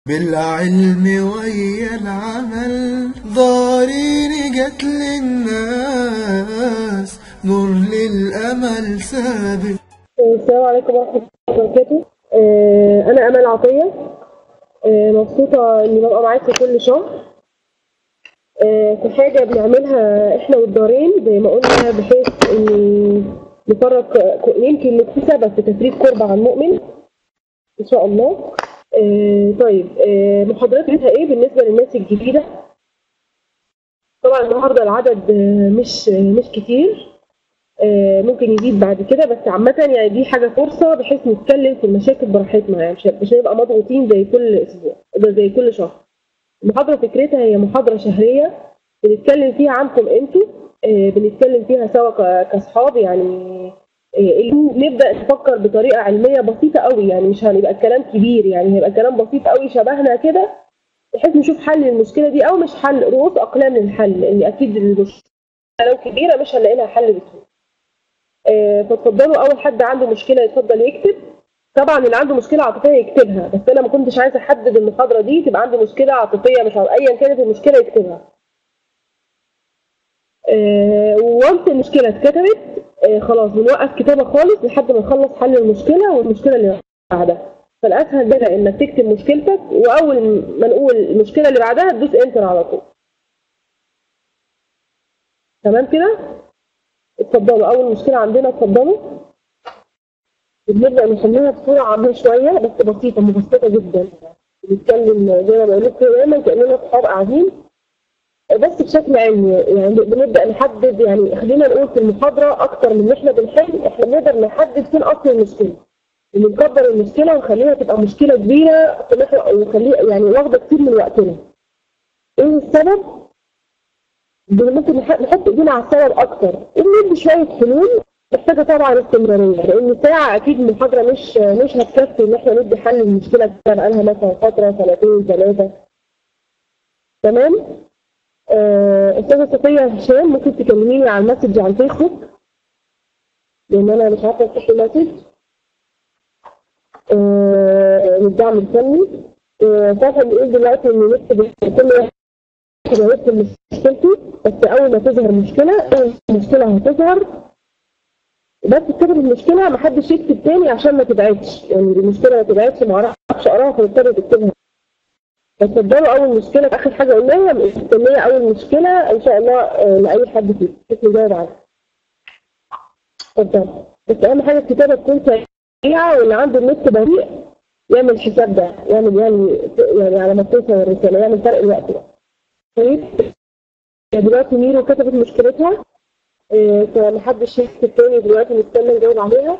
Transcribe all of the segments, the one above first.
بالعلم ويا العمل ضارين جت للناس نور للأمل سابق. السلام عليكم ورحمة الله وبركاته. أنا أمل عطية. مبسوطة إني ببقى معاكم كل شهر في حاجة بنعملها إحنا والدارين زي ما قلنا، بحيث إن نفرق، يمكن نكون سبب في تفريق كرب عن مؤمن إن شاء الله. طيب، محاضرتها إيه بالنسبة للناس الجديدة؟ طبعا النهارده العدد مش كتير، ممكن يزيد بعد كده، بس عامة يعني دي حاجة فرصة بحيث نتكلم في المشاكل براحتنا، يعني مش هنبقى مضغوطين زي كل أسبوع زي كل شهر. المحاضرة فكرتها هي محاضرة شهرية بنتكلم فيها عنكم انتوا، بنتكلم فيها سوا كأصحاب، يعني نبدأ نفكر بطريقة علمية بسيطة قوي، يعني مش هنبقى الكلام كبير، يعني هيبقى كلام بسيط قوي شبهنا كده، بحيث نشوف حل للمشكلة دي، أو مش حل، رؤوس أقلام للحل، لأن أكيد المشكلة لو كبيرة مش هنلاقي لها حل بسهولة. فاتفضلوا، اول حد عنده مشكله يتفضل يكتب. طبعا اللي عنده مشكله عاطفيه يكتبها، بس انا ما كنتش عايزه احدد المحاضره دي تبقى عنده مشكله عاطفيه، مش ايا كانت المشكله يكتبها. وانت المشكله اتكتبت خلاص بنوقف كتابه خالص لحد ما نخلص حل المشكله والمشكله اللي بعدها. فالاسهل ده انك تكتب مشكلتك، واول ما نقول المشكله اللي بعدها تدوس انتر على طول. تمام كده؟ اتفضلوا، اول مشكله عندنا اتفضلوا. بنبدأ نحلها بصورة عامة شوية، بس بسيطة مبسطة جدا. بنتكلم زي ما بقول لكم دايما كأننا صحاب قاعدين، بس بشكل علمي. يعني بنبدأ نحدد، يعني خلينا نقول في المحاضرة أكتر من إن إحنا بنحل، إحنا بنقدر نحدد فين أصل المشكلة، ونكبر المشكلة ونخليها تبقى مشكلة كبيرة، ونخليها يعني واخدة كتير من وقتنا. إيه السبب؟ ممكن نحط إيدينا على السبب أكتر، وندي شوية حلول محتاجة طبعا استمرارية، لأن ساعة أكيد المحاضرة مش هتكفي إن إحنا ندي حل للمشكلة كده بقالها مثلا فترة 2 3. تمام؟ أستاذة صفية هشام، ممكن تكلميني على المسج على الفيسبوك، لأن أنا مش عارفة أفتح المسج. للدعم الفني. صافي بيقول دلوقتي إن نكتب كل واحد يكتب مشكلته، بس أول ما تظهر مشكلة، المشكلة هتظهر بس تكتب المشكلة، محدش يكتب تاني عشان ما تبعدش، يعني المشكلة ما تبعدش، ما اعرفش اقراها فبضطر تكتبها. فتفضلوا اول مشكلة في اخر حاجة قلناها، مستنية اول مشكلة ان شاء الله لأي حد فيكم اسمه جاوب عنها. اتفضل، بس اهم حاجة الكتابة تكون سريعة، واللي عنده النت بريء يعمل الحساب ده، يعني على ما توصل الرسالة يعمل فرق الوقت ده. طيب دلوقتي ميرو كتبت مشكلتها، فمحدش يكتب تاني دلوقتي، نستنى نجاوب عليها.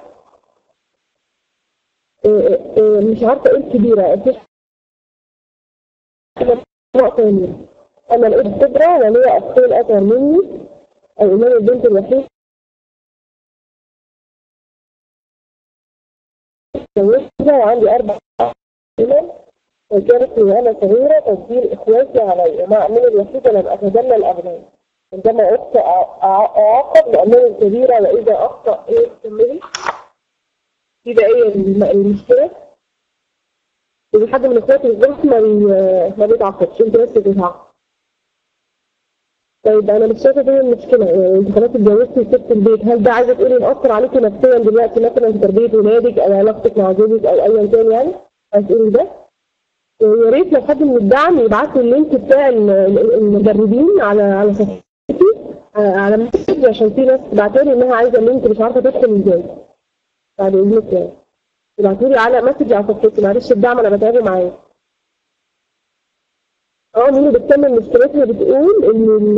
مش عارفة ايه الكبيرة، في نقطة تانية. أنا الأولى الكبرى وليا أختين أصغر مني، الإمام البنت الوحيدة متجوزة وعندي 4 سنين، وكانت وأنا صغيرة تفضيل إخواتي علي، ومع أمي الوحيدة لم أتجنى الأبناء. عندما أخطأ أعاقب لأمي الكبيرة، وإذا أخطأ إيه تكملي؟ كده إيه المشكلة؟ إذا حد من إخواتي البنت ما بيتعاقبش، أنت بس بتتعاقب. طيب انا مش شايفه دي المشكله، يعني انت خلاص اتجوزتي وسبت البيت، هل ده عايزه تقولي مأثر عليكي نفسيا دلوقتي مثلا في تربيه ولادك او علاقتك مع جوزك او ايا كان؟ يعني هتقولي ده؟ يا ريت لو حد من الدعم يبعت لي اللينك بتاع المدربين على صفحتي على مسج، عشان في ناس بعتوا لي انها عايزه اللينك مش عارفه تدخل ازاي. بعد اذنك يعني ابعتوا لي على مسج على صفحتي، معلش الدعم انا بتعبه معايا. مين بتكمل مشكلتها، بتقول ان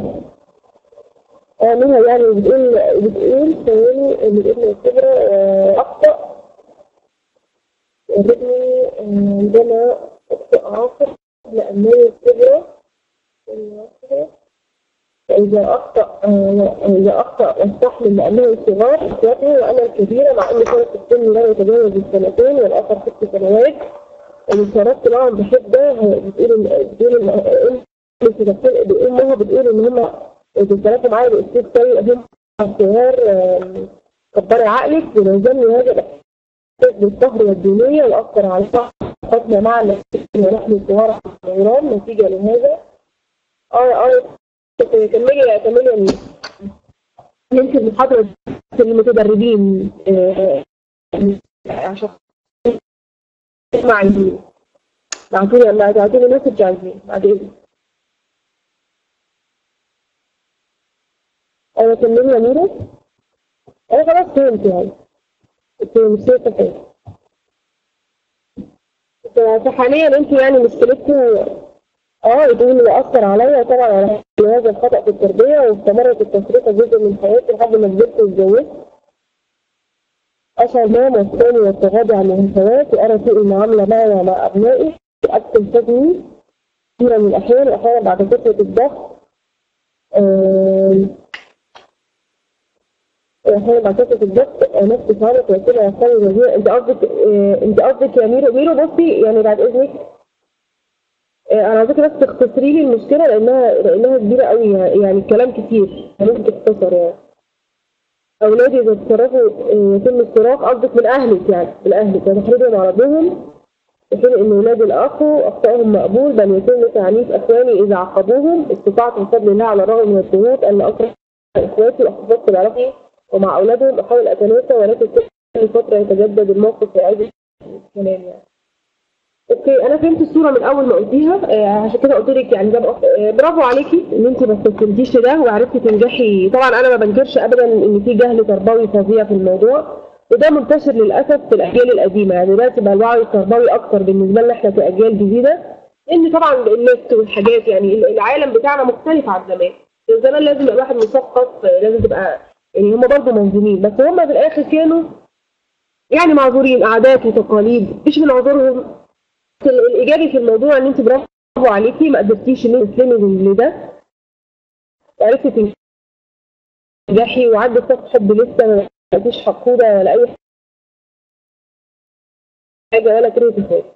منها، يعني بتقول ثواني ان الابن الكبرى اخطأ ابني عندما اخطأ عاقب لأمي الكبرى، إذا أخطأ واستحمل لأنه الصغار إخوته وأنا الكبيرة، مع أن فرق السن لا يتجاوز السنتين والآخر 6 سنوات، وشاركت معهم بحدة. بتقول أمها بتقول إن هما بيتصرفوا معايا بأسلوب سيء، هم الصغار كبري عقلك ولازمني هذا الإحساس بالفخر والدينية وأثر على علاقاتنا مع النفسية ونحن صغار الصغيران نتيجة لهذا. كملي يمكن المحاضرة المتدربين عشان معي تعطيني مسج عايزين بعدين. أنا كملي يا ميرا. أنا خلاص فهمت يعني. المشكلة فين؟ فحاليا انت يعني مشكلتكم يقول اللي أثر عليا طبعا على هذا الخطأ في التربية، واستمرت التفرقة جزء من حياتي لحد ما كبرت واتجوزت. أشعر نوم والثاني والتغاضي عن الهفوات، وأرى سوء المعاملة معي ومع أبنائي، أكتم صدمي كثيرا من الأحيان، وأحيانا بعد كثرة الضغط نفسي فهمت وكده يحتوي وزير. انت قصدك يا ميرو بصي يعني بعد اذنك انا عايزاكي بس تختصري لي المشكله لانها كبيره قوي يعني الكلام كتير ممكن تختصر يعني. اولادي اذا اتصرفوا يتم الصراخ قصدك من اهلك يعني بالاهلك وتحريضهم على ربهم، في حين ان ولاد الاخ اخطائهم مقبول، بل يتم تعنيف اخواني اذا عاقبوهم. استطعت بفضل الله على الرغم من الضغوط ان اكره اخواتي واحتفظت بعلاقتي ومع اولادهم، احاول اتناسى، ولكن كل فتره يتجدد الموقف ويعيد الكلام يعني. اوكي انا فهمت الصوره من اول ما قلتيها، عشان كده قلت لك يعني ده برافو عليكي ان انت ما استسلمتيش لده وعرفتي تنجحي. طبعا انا ما بنكرش ابدا ان في جهل تربوي فظيع في الموضوع، وده منتشر للاسف في الاجيال القديمه. يعني دلوقتي بقى الوعي التربوي اكتر بالنسبه لنا احنا كاجيال جديده، لان طبعا النت والحاجات يعني العالم بتاعنا مختلف عن زمان. زمان لازم يبقى الواحد مثقف، لازم تبقى يعني هم برضه منظمين، بس هم في الاخر كانوا يعني معذورين، عادات وتقاليد مش من عذورهم. الايجابي في الموضوع ان انت برافو عليكي ما قدرتيش ان انت تسلمي لده، وعرفتي تنجحي وعندك طاقه حب لسه ما بقيتيش حقوده ولا اي حاجه ولا كرهتي في حاجه.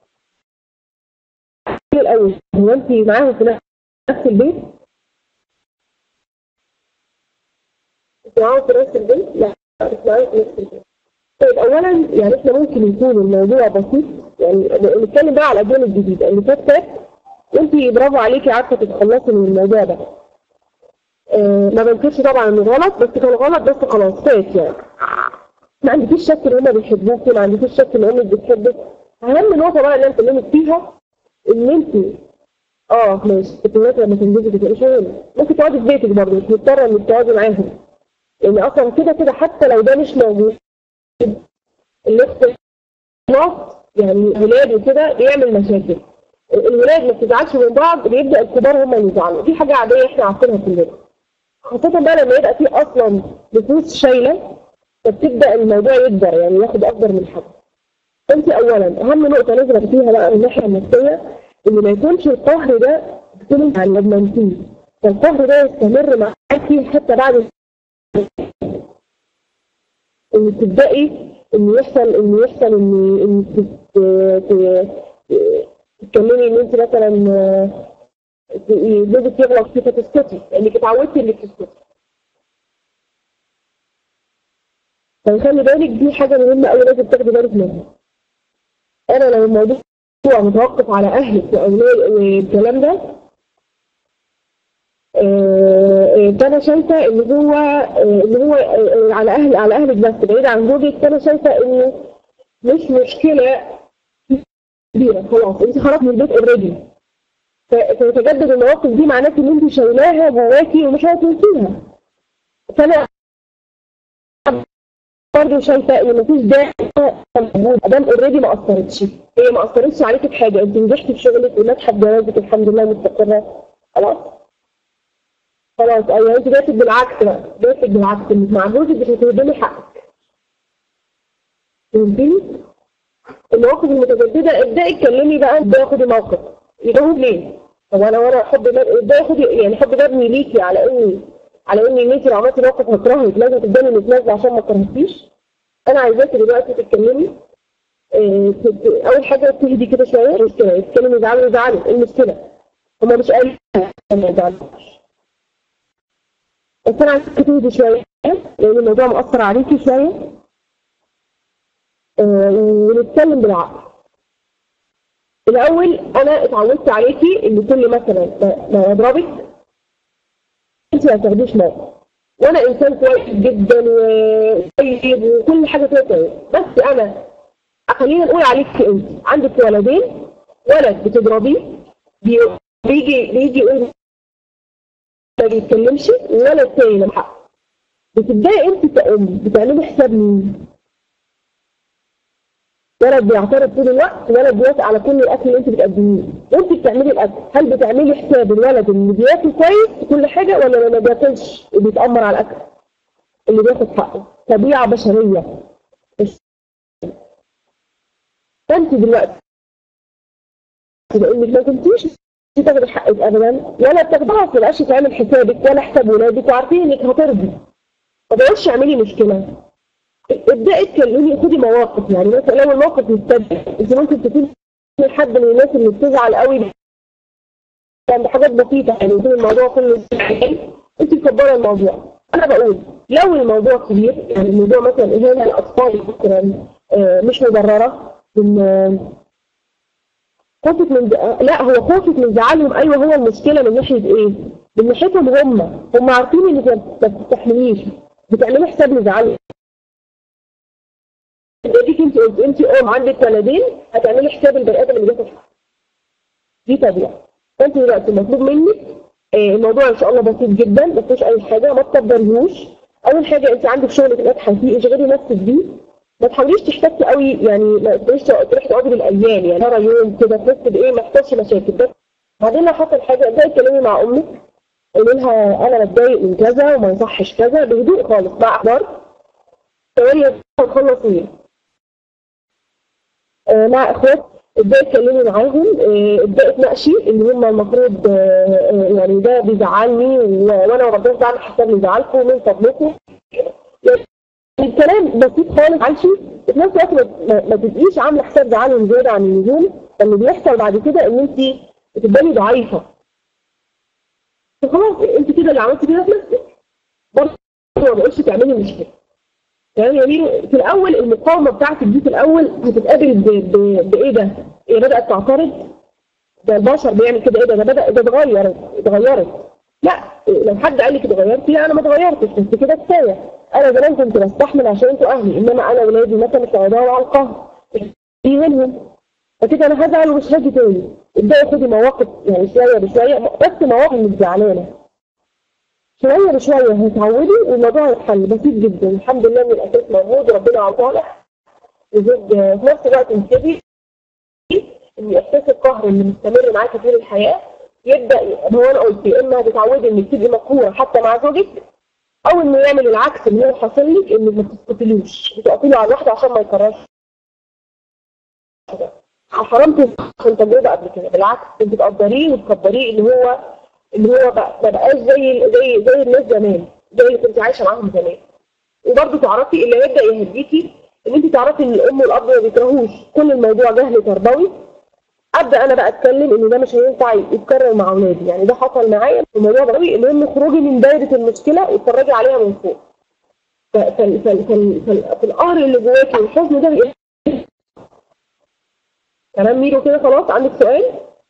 الاول هو انت معاهم في نفس البيت؟ انت معاهم في نفس البيت؟ لا مش معاهم في نفس البيت. طيب اولا يعني احنا ممكن يكون الموضوع بسيط، يعني نتكلم بقى على الاجيال الجديده اللي فات وانت برافو عليكي عارفه تتخلصي من الموضوع ده. ما بنكرش طبعا انه غلط، بس كان غلط بس خلاص فات يعني. ما عندكيش شك ان هم بيحبوكي، ما عندكيش شك ان امك بتحبك. اهم نقطه بقى اللي انا بكلمك فيها ان انت ماشي التلاتة لما تنجزي تبقي شغل ممكن تقعدي في بيتك برضه، مش مضطره انك تقعدي معاهم، لان اصلا كده حتى لو ده مش موجود الاختلاط يعني الولاد وكده بيعمل مشاكل. الولاد ما بتزعلش من بعض، بيبدا الكبار هم اللي يزعلوا، دي حاجه عاديه احنا عارفينها كلنا، خاصه بقى لما يبقى فيه اصلا نفوس شايله فبتبدا الموضوع يكبر يعني ياخد اكبر من حجمه. انت اولا اهم نقطه لازم فيها بقى من الناحيه النفسيه ان ما يكونش القهر ده بتكوني ندمانتيه، فالقهر ده يستمر معاكي حتى بعد ان تبداي ان يحصل ان تتكلمي ان انت مثلا جوزك يغلط فيك فتسكتي لانك اتعودتي انك تسكتي. فخلي بالك دي حاجه مهمه قوي لازم تاخدي بالك منها. انا لو الموضوع متوقف على اهلك واولاد والكلام ده فانا شايفه ان هو على اهلك بس بعيد عن زوجك. فانا شايفه انه مش مشكله كبيره، خلاص انت خرجت من البيت اوريدي، فتتجدد المواقف دي معناته ان انت شايلاها جواكي ومش هتنسيها. فانا برضه شايفه ان مفيش داعي ادام اوريدي ما اثرتش، هي ما اثرتش عليكي في حاجه، انت نجحتي في شغلك وناجحه في جوازك الحمد لله مستقره، خلاص ايوه انت جاتك بالعكس بقى، جاتك بالعكس انك مع جوزك مش هتهدمي حقك. فهمتني؟ المواقف المتجدده ابداي اتكلمي بقى، ابداي خدي موقف. يجاوب ليه؟ طب وانا حب ابداي خدي يعني حب مبني ليكي على ان انت لو عملتي موقف هكرهك لازم تبداي متنازله عشان ما تكرهكيش. انا عايزاكي دلوقتي تتكلمي اول حاجه تهدي كده شويه، المشكله تتكلمي زعلوا ايه المشكله؟ هما مش قالوا ما يزعلوش، بس انا عايزاكي تهدي شويه لان الموضوع مؤثر عليكي شويه ونتكلم بالعقل. الاول انا اتعودت عليكي ان كل مثلا ما اضربك انت ما تاخديش موقف، وانا انسان كويس جدا وطيب وكل حاجه فيها كويس، بس انا خلينا نقول عليكي انت عندك ولدين، ولد بتضربيه بيجي يقول ما بيتكلمش، وولد تاني لما حق بتبداي انت كأم بتعملي حساب مين؟ ولد بيعترض طول الوقت، ولد بيوافق على كل الاكل اللي انت بتقدميه، وانت بتعملي الاكل، هل بتعملي حساب الولد اللي بياكل كويس في كل حاجه، ولا اللي ما بياكلش وبيتامر على الاكل اللي بياخد حقه؟ طبيعه بشريه. فانت دلوقتي لانك ما كنتيش تاخدي حقك ابدا، ولا بتاخدي، خلاص ما بقاش يتعمل حسابك ولا حساب ولادك، وعارفين انك هترضي، ما بقولش اعملي مشكله. ابدأي اتكلمي، خدي مواقف، يعني مثلا لو الموقف مستدعي انت ممكن تكوني حد من الناس اللي بتزعل قوي عند حاجات بسيطه، يعني يكون الموضوع كله انت مكبره الموضوع. انا بقول لو الموضوع كبير، يعني الموضوع مثلا اهانه الاطفال مثلا مش مبرره، من خوفك من لا هو خوفك من زعلهم، ايوه هو المشكله من ناحيه ايه؟ من ناحيتهم هم عارفين انك ما بتستحمليش، بتعملي حساب لزعلهم. اديك انت عندك ولدين، هتعملي حساب البني ادم اللي بياخد حقه. دي طبيعه. فانت دلوقتي المطلوب منك الموضوع ان شاء الله بسيط جدا، ما فيهوش اي حاجه، ما تكبريهوش. اول حاجه انت عندك شغلك ناجحه فيه، اشغلي نفسك بيه، ما تحاوليش تحتكي قوي، يعني ما تقوليش تروحي تقعدي بالايام، يعني ترى يوم كده تحسي بايه، ما يحصلش مشاكل. بس بعدين لو حصل حاجه ابداي اتكلمي مع امك، قولي لها انا بتضايق من كذا وما يصحش كذا، بهدوء خالص مع احضار ثواني نخلص ايه. مع اخوات ابداي اتكلمي معاهم، ابداي اتناقشي ان هم المفروض يعني ده بيزعلني وانا ما بقدرش اعمل حساب لزعلكم من فضلكم، يعني الكلام بسيط خالص. عايشي في نفس الوقت ما تبقيش عامله حساب زعلهم زياده عن اللزوم، اللي بيحصل بعد كده ان انت بتبقي ضعيفه، فخلاص انت كده اللي عملتي كده في نفسك. برضه ما بقولش تعملي مشكله، يعني في الاول المقاومه بتاعتك دي في الاول هتتقابل بايه ده؟ هي بدات تعترض، ده البشر بيعمل كده، ايه ده بدا ده اتغيرت. لا لو حد قال لك اتغيرتي، لا انا ما اتغيرتش، بس كده كفايه. انا زمان كنت بستحمل عشان انتوا اهلي، انما انا ولادي مثلا مش هيدوروا على القهر في منهم، فكده انا هزعل ومش هاجي تاني. ابداي خدي مواقف، يعني شويه بشويه، بس مواقف مش زعلانه، شوية بشوية هتعودي والموضوع هيتحل بسيط جدا. الحمد لله ان الاساس موجود وربنا على صالح، وزوج في نفس الوقت انتبهي ان احساس القهر اللي مستمر معاكي طول الحياة يبدا، هو انا قلت يا اما هتتعودي انك تبقي مقهورة حتى مع زوجك، او انه يعمل العكس اللي هو حاصل لك، انك ما تسكتلوش بتقفلي على الواحدة عشان ما يكررش. حرمتي عشان تجربة قبل كده، بالعكس انت تقدريه وتكبريه، اللي هو ما بقاش زي الناس زمان، زي اللي كنت عايشه معاهم زمان. وبرضه تعرفي اللي هيبدا يهديكي ان انت تعرفي ان الام والاب ما بيكرهوش، كل الموضوع جهل تربوي. ابدا انا بقى اتكلم ان ده مش هينفع يتكرر مع اولادي، يعني ده حصل معايا في الموضوع تربوي، المهم اخرجي من دايره المشكله واتفرجي عليها من فوق. فالقهر اللي جواكي والحزن ده كلام ميرو كده. خلاص عندك سؤال؟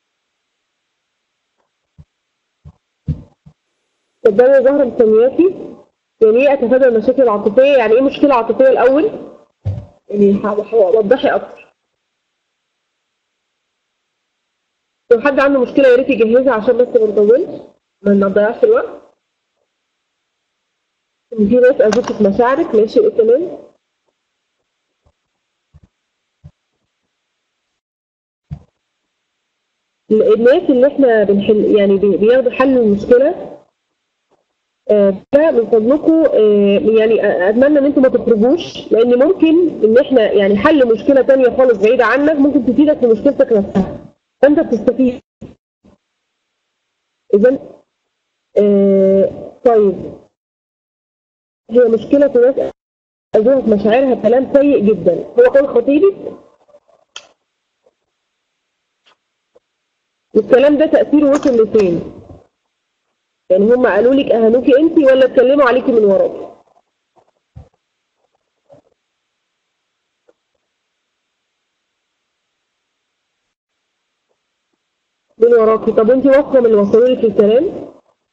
صدقني ظهر مسمياتي. يعني ايه اتفادى المشاكل العاطفيه؟ يعني ايه مشكله عاطفيه الاول؟ يعني وضحي اكتر. لو حد عنده مشكله يا ريت يجهزها عشان بس ما نطولش، ما نضيعش الوقت. ان في ناس اذتك مشاعرك، ماشي ايه كمان؟ الناس اللي احنا بنحل، يعني بياخدوا حل المشكله، ده من فضلكم يعني اتمنى ان انتم ما تخرجوش، لان ممكن ان احنا يعني حل مشكله ثانيه خالص بعيده عنك ممكن تفيدك في مشكلتك نفسها، فانت بتستفيد. اذا طيب، هي مشكله ناس أذوقت مشاعرها كلام سيء جدا، هو كان خطيبك والكلام ده تأثيره وصل لفين؟ يعني هم قالوا لك أهانوكي أنت ولا اتكلموا عليكي من وراكي؟ مين وراكي؟ طب انت واثقه من اللي وصلوا لك الكلام؟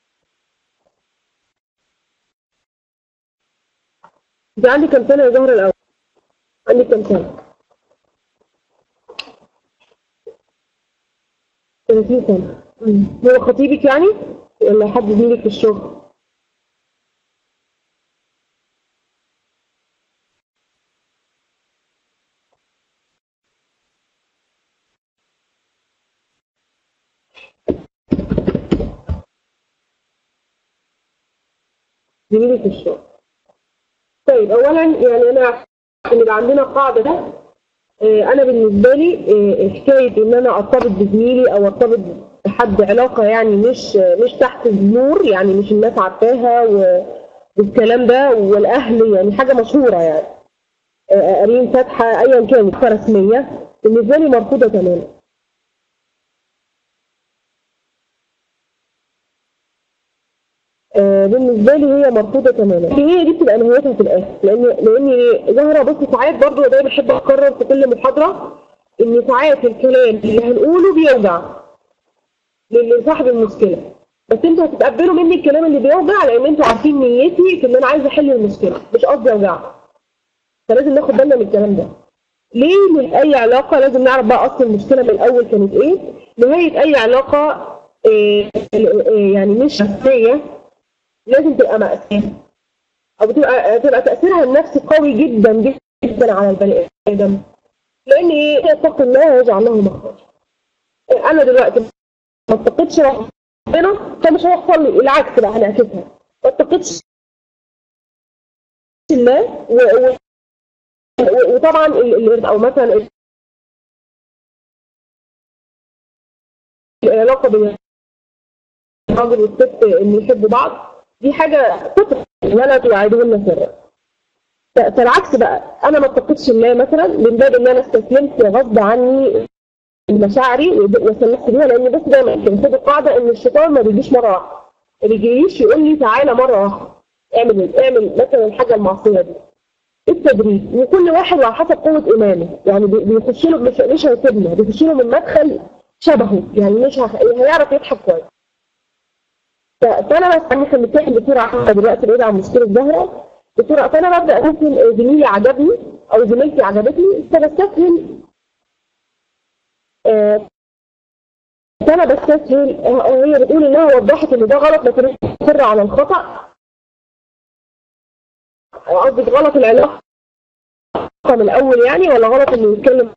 انت عندك كام سنه يا زهره الاول؟ عندك كام سنه؟ 30 سنه. هو خطيبك يعني ولا حد زميلك في الشغل؟ زميلك في الشغل. طيب اولا يعني انا عشان يبقى عندنا قاعده ده، انا بالنسبه لي حكايه ان انا ارتبط بزميلي او ارتبط بحد علاقه يعني مش تحت النور، يعني مش الناس عارفاها والكلام ده والاهل، يعني حاجه مشهوره يعني قارين فاتحه ايا كانت رسميه، بالنسبه لي مرفوضه تماما. بالنسبه لي هي مرفوضه تماما، هي دي بتبقى نهايتها في الاخر، لان زهره بص ساعات برضه دايما بحب اكرر في كل محاضره ان ساعات الكلام اللي هنقوله بيوجع لصاحب المشكله، بس انتوا هتتقبلوا مني الكلام اللي بيوجع لان انتوا عارفين نيتي في ان انا عايزه احل المشكله، مش قصدي اوجعكم. فلازم ناخد بالنا من الكلام ده. ليه؟ من اي علاقه لازم نعرف بقى اصل المشكله من الاول كانت ايه. نهايه اي علاقه يعني مش رسميه لازم تبقى مأساة، او تبقى تأثيرها النفسي قوي جدا جدا على البني ادم، لان ايه؟ يتقي الله ويجعل له مخرج. انا دلوقتي ما اتقيتش ربنا فمش هيحصل لي العكس، بقى هنعكسها. ما اتقيتش الله وطبعا او مثلا العلاقه بين الراجل والست ان يحبوا بعض دي حاجه فطره، ولا توعدوهن سرا. فالعكس بقى، انا ما اتقيتش الله مثلا من باب ان انا استسلمت غصب عني مشاعري وسلمت بيها، لان بس دايما كده خد القاعده ان الشيطان ما بيجيش مره واحده، ما بيجيش يقول لي تعالى مره واحده اعمل مثلا الحاجه المعصيه دي. التدريج، وكل واحد على حسب قوه ايمانه، يعني بيخش له مش هيسيبنا، بيخش له من مدخل شبهه، يعني مش هيعرف يضحك كويس. فانا بس ممكن نتكلم بسرعه دلوقتي بعيد عن مشكله زهره بسرعه. فانا ببدا ممكن زميلي عجبني او زميلتي عجبتني فبستسهل، فانا بستسهل. هي بتقول انها وضحت ان ده غلط لكن مصر على الخطا، قصدك غلط العلاقه من الاول يعني ولا غلط انه يتكلم؟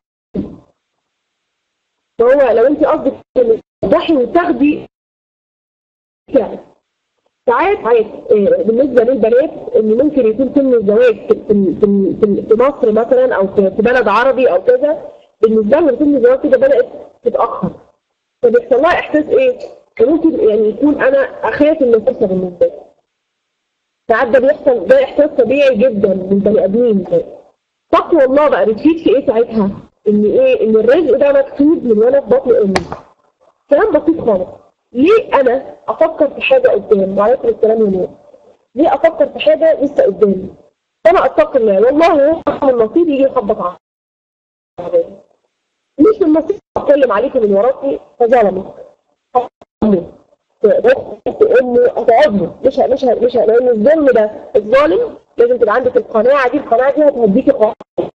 فهو لو انت قصدك توضحي وتاخدي يعني ساعات بالنسبه للبنات ان ممكن يكون سن الزواج في مصر مثلا او في بلد عربي او كذا، بالنسبه لهم سن الزواج كده بدات تتاخر، فبيحصل لها احساس ايه؟ ممكن يعني يكون انا اخاف من الفرصه بالنسبه لي. ساعات ده بيحصل، ده احساس طبيعي جدا للبني ادمين. تقوى الله بقى بتفيد في ايه ساعتها؟ ان ايه؟ ان الرزق ده مكتوب من وانا في بطن امي. كلام بسيط خالص. ليه انا افكر في حاجه قدام؟ وعليكم السلام يا نور. ليه افكر في حاجه لسه قدامي؟ فانا اتقي الله، والله هو من نصيبي يجي يخبط عليا. مش من نصيبي اتكلم عليكي من وراكي فظلمك. امه اتعبني، مش لان الظلم ده الظالم لازم تبقى عندك القناعه دي هتهديكي خالص،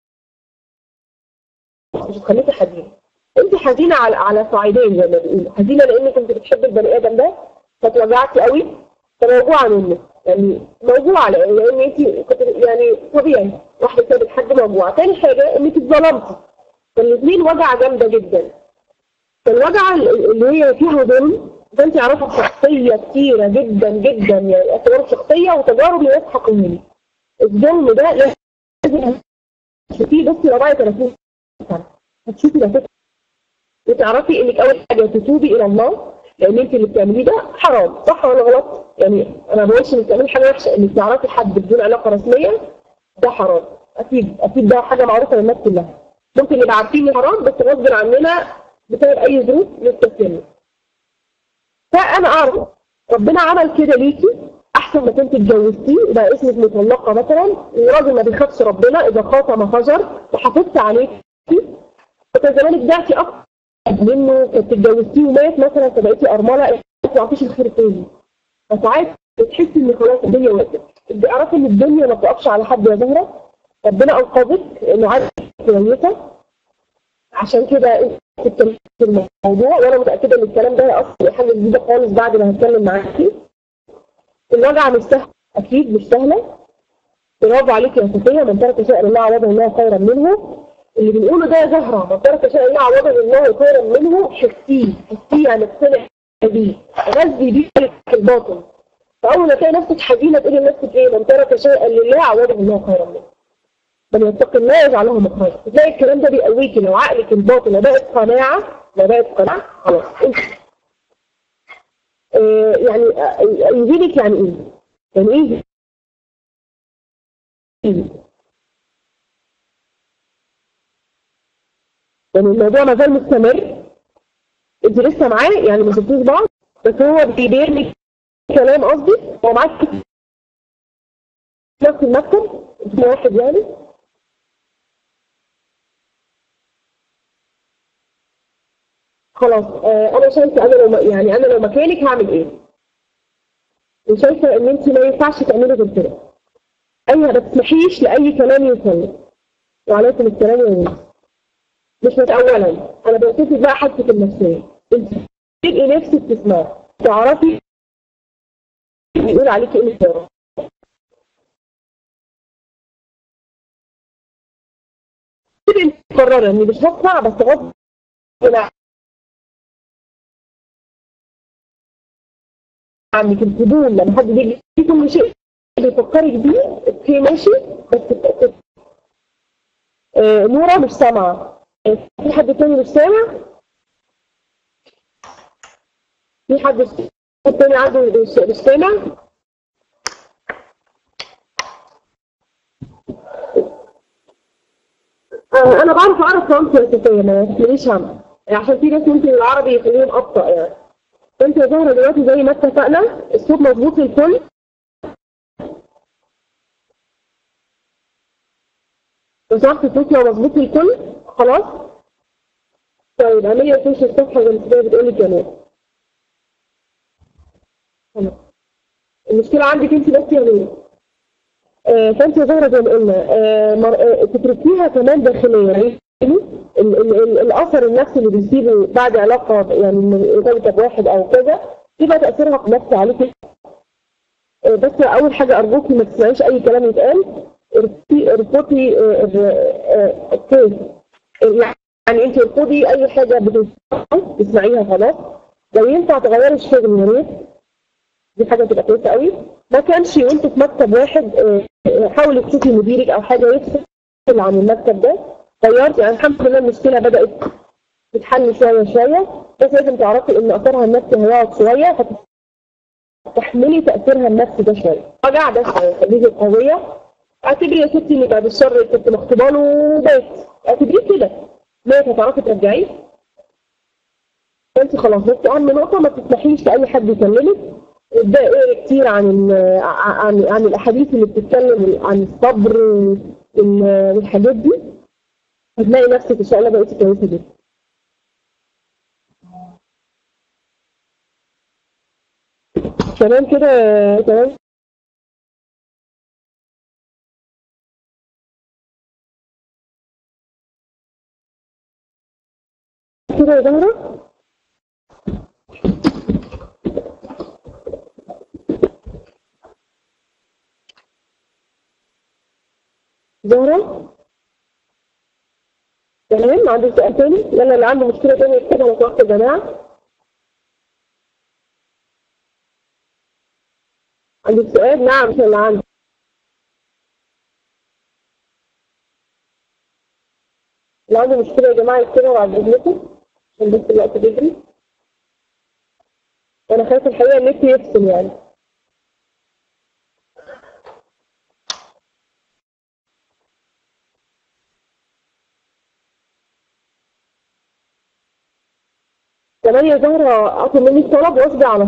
مش هتخليكي حزينه. انت حزينه على صعيدين زي ما بيقولوا، حزينه لانك كنت بتحبي البني ادم ده فتوجعتي قوي، فموجوعه منه، يعني موجوعه لان انت كنت يعني طبيعي واحده كانت بتحب موجوعه. تاني حاجه انك اتظلمتي، فالاثنين وجعه جامده جدا. فالوجعه اللي هي فيها ظلم، فانت عرفتي شخصيه كتيره جدا جدا، يعني تجارب شخصيه وتجارب لناس حقيقيه. الظلم ده لازم تشوفيه بس لغايه 30 سنه، هتشوفي نتيجته وتعرفي انك اول حاجه تتوبي الى الله، لان انت اللي بتعمليه ده حرام، صح ولا غلط؟ يعني انا ما بقولش انك تعملي حاجه وحشه، انك تعرفي حد بدون علاقه رسميه ده حرام، اكيد ده حاجه معروفه للناس كلها. ممكن نبقى عارفين حرام بس غصب عننا بسبب اي ظروف نستسلم. فانا اعرف ربنا عمل كده ليكي احسن ما كنت اتجوزتيه يبقى اسمك مطلقه مثلا، وراجل ما بيخافش ربنا اذا خاصم فجر وحافظت عليكي، فكان زمانك ضعتي اكتر منه، كنت اتجوزتيه ومات مثلا فبقيتي ارمله، ما تعرفيش الخير فين. فساعات بتحسي ان خلاص الدنيا وقفت. اعرفي ان الدنيا ما بتقفش على حد يا زهره، ربنا انقذك لانه عارف كويسه، عشان كده انت بتتكلمي في الموضوع، وانا متاكده ان الكلام ده هيأثر حاجه جديده خالص بعد ما هتكلم معاكي. الوجعه مش سهله، اكيد مش سهله. برافو عليكي يا صفيه، من ترك شيئا لله عوضه الله خيرا منه. اللي بنقوله ده يا زهره، من ترك شيئا لله عوضه الله خيرا منه، حسيه يعني اقتنع بيه، غذي بيه الباطن. فاول ما تلاقي نفسك حزينه تقولي لنفسك ايه؟ من ترك شيئا لله عوضه الله خيرا منه. من يتق الله يجعل له مخرجا. تلاقي الكلام ده بيقويكي. لو عقلك الباطن لو بقت قناعه خلاص انت يعني يهينك. يعني ايه؟ يعني ايه؟ يعني الموضوع ما زال مستمر، انت لسه معاه، يعني ما سبتوش بعض، بس هو بيبين لك كلام. قصدي هو معاك في نفس المكتب، انت واحد يعني. خلاص انا شايفه، انا لو مكانك هعمل ايه؟ وشايفه ان انت ما ينفعش تعملي غير كده. ما تسمحيش لاي كلام يوصلك. وعليكم السلام يا ولد. مش اولا انا بوصف بقى حالتك النفسيه، انت تبقي نفسك تسمعي، تعرفي بيقول عليكي ايه الكلام. تبقي مقرره اني مش هسمع، بس غصب عنك الفضول لما حد بيجي كل شيء بيفكرك بيه. اوكي ماشي، بس نورة مش سامعة. في حد تاني مش سامع؟ في حد تاني عنده مش سامع؟ أنا بعرف أعرف كلام فلسفية، ما تسمعيش هم، عشان في ناس ممكن العربي يخليهم أبطأ يعني. فأنت يا زهرة دلوقتي زي ما اتفقنا الصوت مظبوط للكل. لو سمحت الصوت لو مظبوط للكل خلاص. طيب اعملي ريفريش الصفحه زي ما انت بتقولي كمان. المشكله عندك انت بس يا نور. فانت يا زهره زي ما قلنا تتركيها كمان داخليا، يعني الاثر النفسي اللي بيسيبه بعد علاقه يعني مرتبطه بواحد او كذا يبقى تاثيرها نفسي عليكي. بس اول حاجه ارجوكي ما تسمعيش اي كلام يتقال. ارفضي يعني انت ارفضي اي حاجه بتسمعيها خلاص. لو ينفع تغيري الشغل يا ريت، دي حاجه تبقى كويسه قوي. ما كانش وانت في مكتب واحد حاولي تشوفي مديرك او حاجه يفصل عن المكتب ده. غيرت يعني الحمد لله المشكله بدات تتحل شويه، بس لازم تعرفي ان اثرها النفسي هيقعد شويه، فتحملي تاثيرها النفسي ده شويه. رجع ده شويه، خليكي قويه. اعتبري يا ستي ان بعد الشر كنت مخطوبه له ومات، اعتبريه كده مات، هتعرفي ترجعيه. فانت خلاص. بس اهم نقطه ما تسمحيش لاي حد يكلمك. ابداي اقري كتير عن الاحاديث اللي بتتكلم عن الصبر والحاجات دي، هتلاقي نفسك ان شاء الله بقيتي كويسه جدا. تمام كده؟ تمام كده يا زهره؟ زهره تمام؟ عندك سؤال تاني؟ يلا اللي عنده مشكله تانيه يكتبها لو سمحتوا يا جماعه. عندك سؤال؟ نعم اللي عنده. اللي عنده مشكله يا جماعه يكتبها بعد اذنكم عشان بس الوقت بيجري. وانا خايفه الحقيقه النت يفصل يعني. كمان يا زهره اطلب منك طلب واصبري على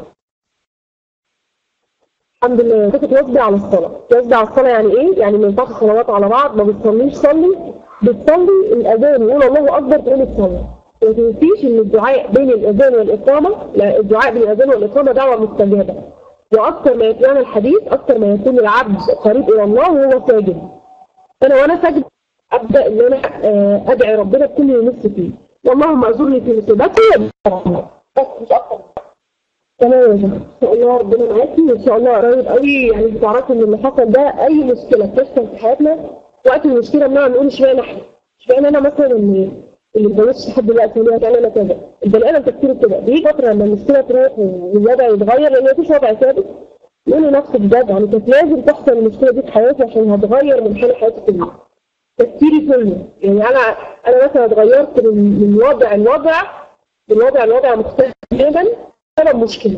الحمد لله. كنت واصبري على الصلاه. واصبري على الصلاه يعني ايه؟ يعني ما ينفعش صلوات على بعض. ما بتصليش صلي، بتصلي الاذان يقول الله اكبر تقولي تصلي. ما تنسيش ان الدعاء بين الاذان والاقامه، لا الدعاء بين الاذان والاقامه دعوه مستجابه، واكثر ما يتبعنا الحديث اكثر ما يكون العبد قريب الى الله وهو ساجد. انا وانا ساجد ابدا ان انا ادعي ربنا بكل اللي نفسي فيه، اللهم اجرني في مصيبتي بس مش اكتر. تمام يا جماعه، ان شاء الله ربنا معاكي وان شاء الله قريب قوي يعني تعرفي ان اللي حصل ده اي مشكله بتحصل في حياتنا وقت المشكله بنقعد نقول اشمعنى احنا، اشمعنى انا مثلا اللي اتجوزتش لحد دلوقتي وليه اشمعنى انا كذا. البني ادم تفكيره كده، بيجي فتره لما المشكله تروح والوضع يتغير لان مفيش وضع ثابت يقول لنفسه بجد يعني كانت لازم تحصل المشكله دي في حياتي عشان هتغير من حال حياتي كلها. تفكيري كله يعني انا مثلا اتغيرت من وضع الوضع مختلف تماما بسبب مشكله.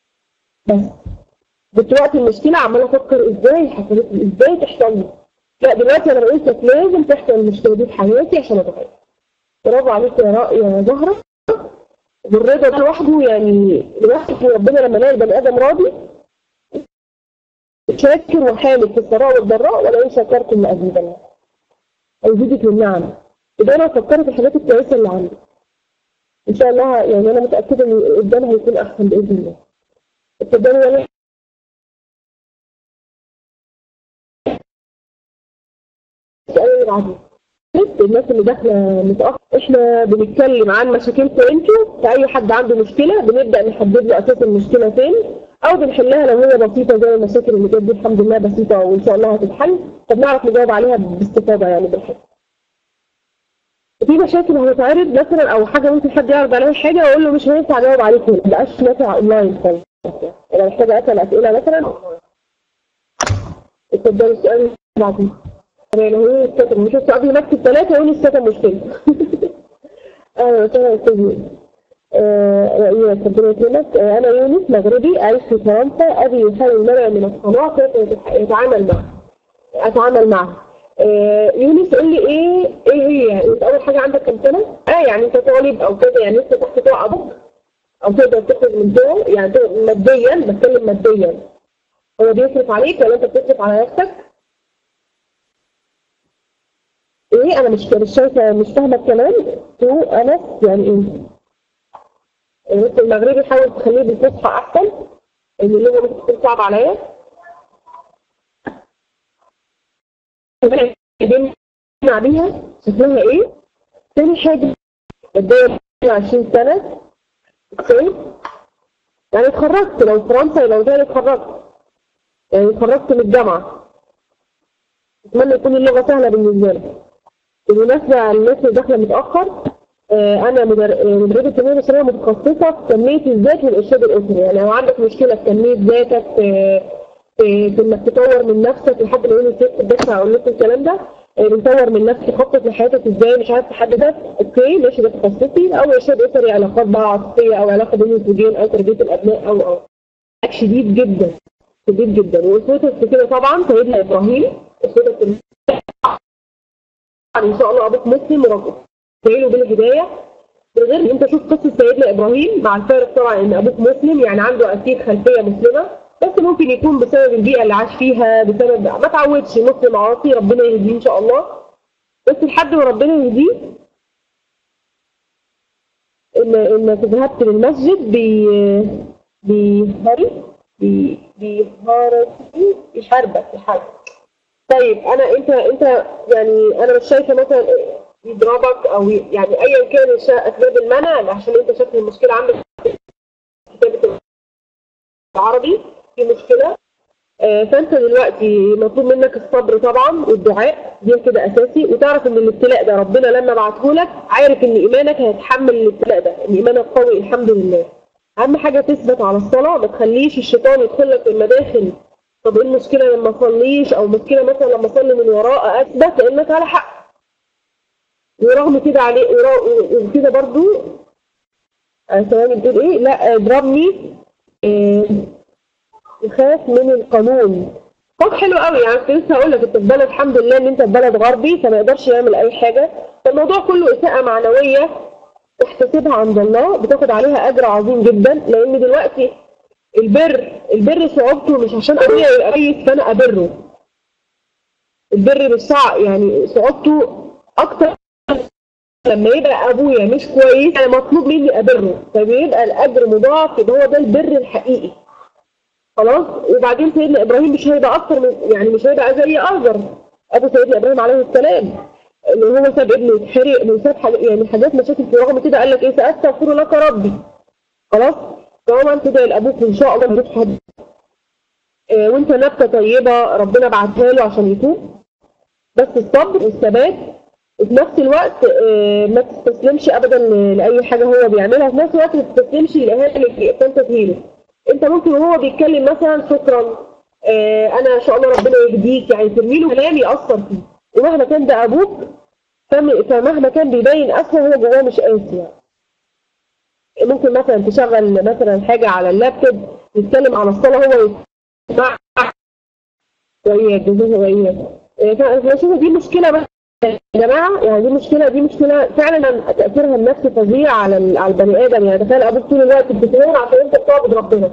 بس دلوقتي المشكله عماله افكر ازاي حصلت لي، ازاي تحصل لي. لا دلوقتي انا بقول كانت لازم تحصل المشكله دي في حياتي عشان اتغير. برافو عليك يا زهره. والرضا ده لوحده يعني لوحده ربنا لما يلاقي البني ادم راضي شاكر وحامد في السراء والضراء ولئن شكرتم لازيدنكم. أزيدك من نعم. يبقى أنا فكرت في الحاجات الكويسة اللي عندي. إن شاء الله يعني أنا متأكدة إن قدام هيكون أحسن بإذن الله. اتفضلوا ولا السؤال اللي بعده. الناس اللي داخلة متأخر، إحنا بنتكلم عن مشاكلكم أنتوا، فأي حد عنده مشكلة بنبدأ نحدد له أساس المشكلة فين، أو بنحلها لو هي بسيطة زي المشاكل اللي جت دي الحمد لله بسيطة وإن شاء الله هتتحل، فبنعرف نجاوب عليها باستفاضة يعني بالحق. في مشاكل هتتعرض مثلا او حاجه ممكن حد يعرض عليها حاجه واقول له مش هينفع اجاوب عليك هنا، ما بقاش نافع اونلاين خالص. انا محتاجه اسال اسئله مثلا. اتفضلوا السؤال اللي بعديه. انا هو الكتب مش قبل ما اكتب ثلاثه يقول لي الكتب مشكله. تمام استاذ. ربنا يكرمك. انا يونس مغربي عايش في فرنسا، ابي يحاول منع من الصناعه كيف اتعامل معه. يونس قول لي ايه هي يعني انت اول حاجه عندك كام سنه؟ يعني انت طالب او كده يعني لسه تحت طوع ابوك او تقدر تخرج من طوعه يعني ماديا، بتكلم ماديا هو بيصرف عليك ولا انت بتصرف على نفسك؟ ايه انا مش شايفه مش فاهمه الكلام. تو انس يعني ايه؟ بس المغربي حاول تخليه بالفصحى احسن ان اللغه ممكن تكون صعبه عليا. بنسمع بيها شكلها ايه؟ تاني حاجة قدام 20 سنة يعني اتخرجت لو فرنسا لو زي اتخرجت يعني اتخرجت من الجامعة. اتمنى يكون اللغة سهلة بالنسبة لك. بالمناسبة الناس اللي داخلة متأخر أنا مدربة تنمية بشرية متخصصة في تنمية الذات والإرشاد الأسري. يعني لو عندك مشكلة في تنمية ذاتك في انك تطور من نفسك لحد ما يوم الست بس هقول لكم الكلام ده. بنطور من نفسك تخطط لحياتك ازاي مش عارف تحددها اوكي ماشي ده تخصصي او ارشاد اسري علاقات بقى عاطفيه او علاقه بين الزوجين او تربيه الابناء او شديد جدا شديد جدا. واسوتك في كده طبعا سيدنا ابراهيم اسوتك ان شاء الله ابوك مسلم وربك له بالهدايه غير ان انت شوف قصه سيدنا ابراهيم مع الفارق طبعا ان ابوك مسلم يعني عنده اكيد خلفيه مسلمه بس ممكن يكون بسبب البيئة اللي عاش فيها بسبب ما تعودش مسلم عاصي ربنا يهديه إن شاء الله. بس لحد ما ربنا يهديه إنك ذهبت للمسجد بيحاربك. طيب أنت يعني أنا مش شايفة مثلا يضربك أو يعني أيا كان أسباب المنع عشان أنت شايف المشكلة عندك كتابة العربي في مشكلة. فانت دلوقتي مطلوب منك الصبر طبعا والدعاء دي كده اساسي وتعرف ان الابتلاء ده ربنا لما بعته لك عارف ان ايمانك هيتحمل الابتلاء ده ان ايمانك قوي الحمد لله. اهم حاجه تثبت على الصلاه ما تخليش الشيطان يدخل لك المداخل. طب ايه المشكله لما اصليش او مشكله مثلا لما اصلي من وراء اثبت لانك على حق. ورغم كده عليه وكده برضو ثواني بتقول ايه لا اضربني يخاف من القانون. طب حلو قوي يعني كنت لسه هقول لك انت في بلد الحمد لله ان انت في بلد غربي فما يقدرش يعمل اي حاجه. فالموضوع كله اساءه معنويه تحتسبها عند الله بتاخد عليها اجر عظيم جدا لان دلوقتي البر صعوبته مش عشان ابويا يبقى كويس فانا ابره. البر مش صعب يعني صعوبته اكتر لما يبقى ابويا مش كويس انا مطلوب مني ابره، فبيبقى الاجر مضاعف، يبقى هو ده البر الحقيقي. خلاص. وبعدين سيدنا ابراهيم مش هيبقى اكتر من، يعني مش هيبقى زي اجر ابو سيدنا ابراهيم عليه السلام، اللي هو ساب ابنه يتحرق وساب يعني حاجات مشاكل في، رغم كده قال لك ايه؟ ساستغفر لك ربي. خلاص. طالما تدعي لابوك ان شاء الله يجيب حد، وانت نبته طيبه ربنا بعتها له عشان يتوب. بس الصبر والثبات، وفي نفس الوقت ما تستسلمش ابدا لاي حاجه هو بيعملها، في نفس الوقت ما تستسلمش للاهانه اللي انت تهينه. انت ممكن وهو بيتكلم مثلا شكرا، انا ان شاء الله ربنا يهديك، يعني ترمي له كلام ياثر فيه. ومهما كان ده ابوك، فمهما كان بيبين اصلا هو جواه مش قاسي يعني. ممكن مثلا تشغل مثلا حاجه على اللابتوب يتكلم على الصلاه، هو يسمع وياك جزاه وياك. فانا شايفه دي مشكله بس يا جماعه، يعني دي مشكله فعلا تاثيرها النفسي فظيع على البني ادم. يعني تخيل ابوك طول الوقت بتتهان عشان انت بتعبد ربنا.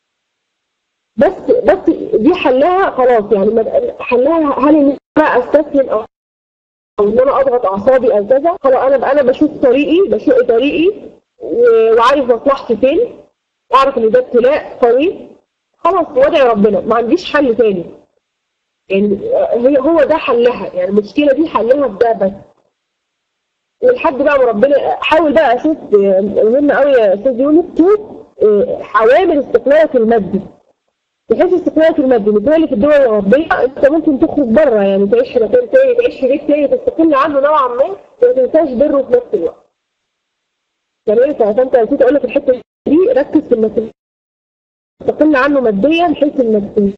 بس دي حلها خلاص، يعني حلها هل ان انا استسلم او ان انا اضغط اعصابي او كذا؟ خلاص انا بشوف بشق طريقي وعارف مصلحتي فين، واعرف ان ده ابتلاء طريق، خلاص وادعي ربنا، ما عنديش حل تاني. يعني هو ده حلها، يعني المشكله دي حلها في ده بس. والحد بقى وربنا حاول بقى اشوف، مهم قوي يا استاذ يونس، شوف عوامل استقلالك المادي. بحيث استقلالك المادي مثالي في الدول الأوروبية أنت ممكن تخرج بره، يعني تعيش في مكان تاني، تعيش في بيت تاني، تستقل عنه نوعا ما، وما تنساش بره في نفس الوقت. تمام. فأنت نسيت أقول لك الحتة دي، ركز في إنك تستقل عنه ماديا، بحيث إنك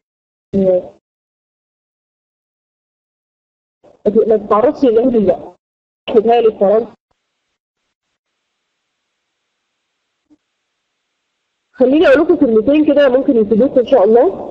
ما تتعرضش للهجوم بقى. مثالي في فرنسا. خليني أقول لكم كلمتين كده ممكن يفيدوكم إن شاء الله.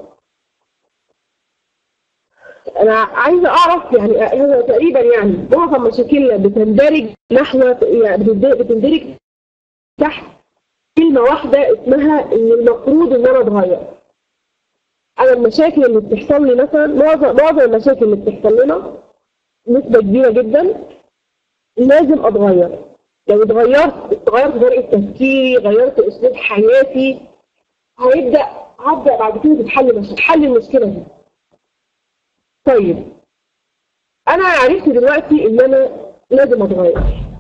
أنا عايزة أعرف، يعني هو تقريبا يعني معظم مشاكلنا بتندرج نحو، يعني بتندرج تحت كلمة واحدة اسمها إن المفروض إن أنا أتغير. أنا المشاكل اللي بتحصل لي مثلا، معظم المشاكل اللي بتحصل لنا نسبة كبيرة جدا لازم أتغير. لو غيرت طريقة تفكيري، غيرت أسلوب حياتي، هبدأ بعد كده تتحل المشكلة دي. طيب أنا عرفت دلوقتي إن أنا لازم أتغير.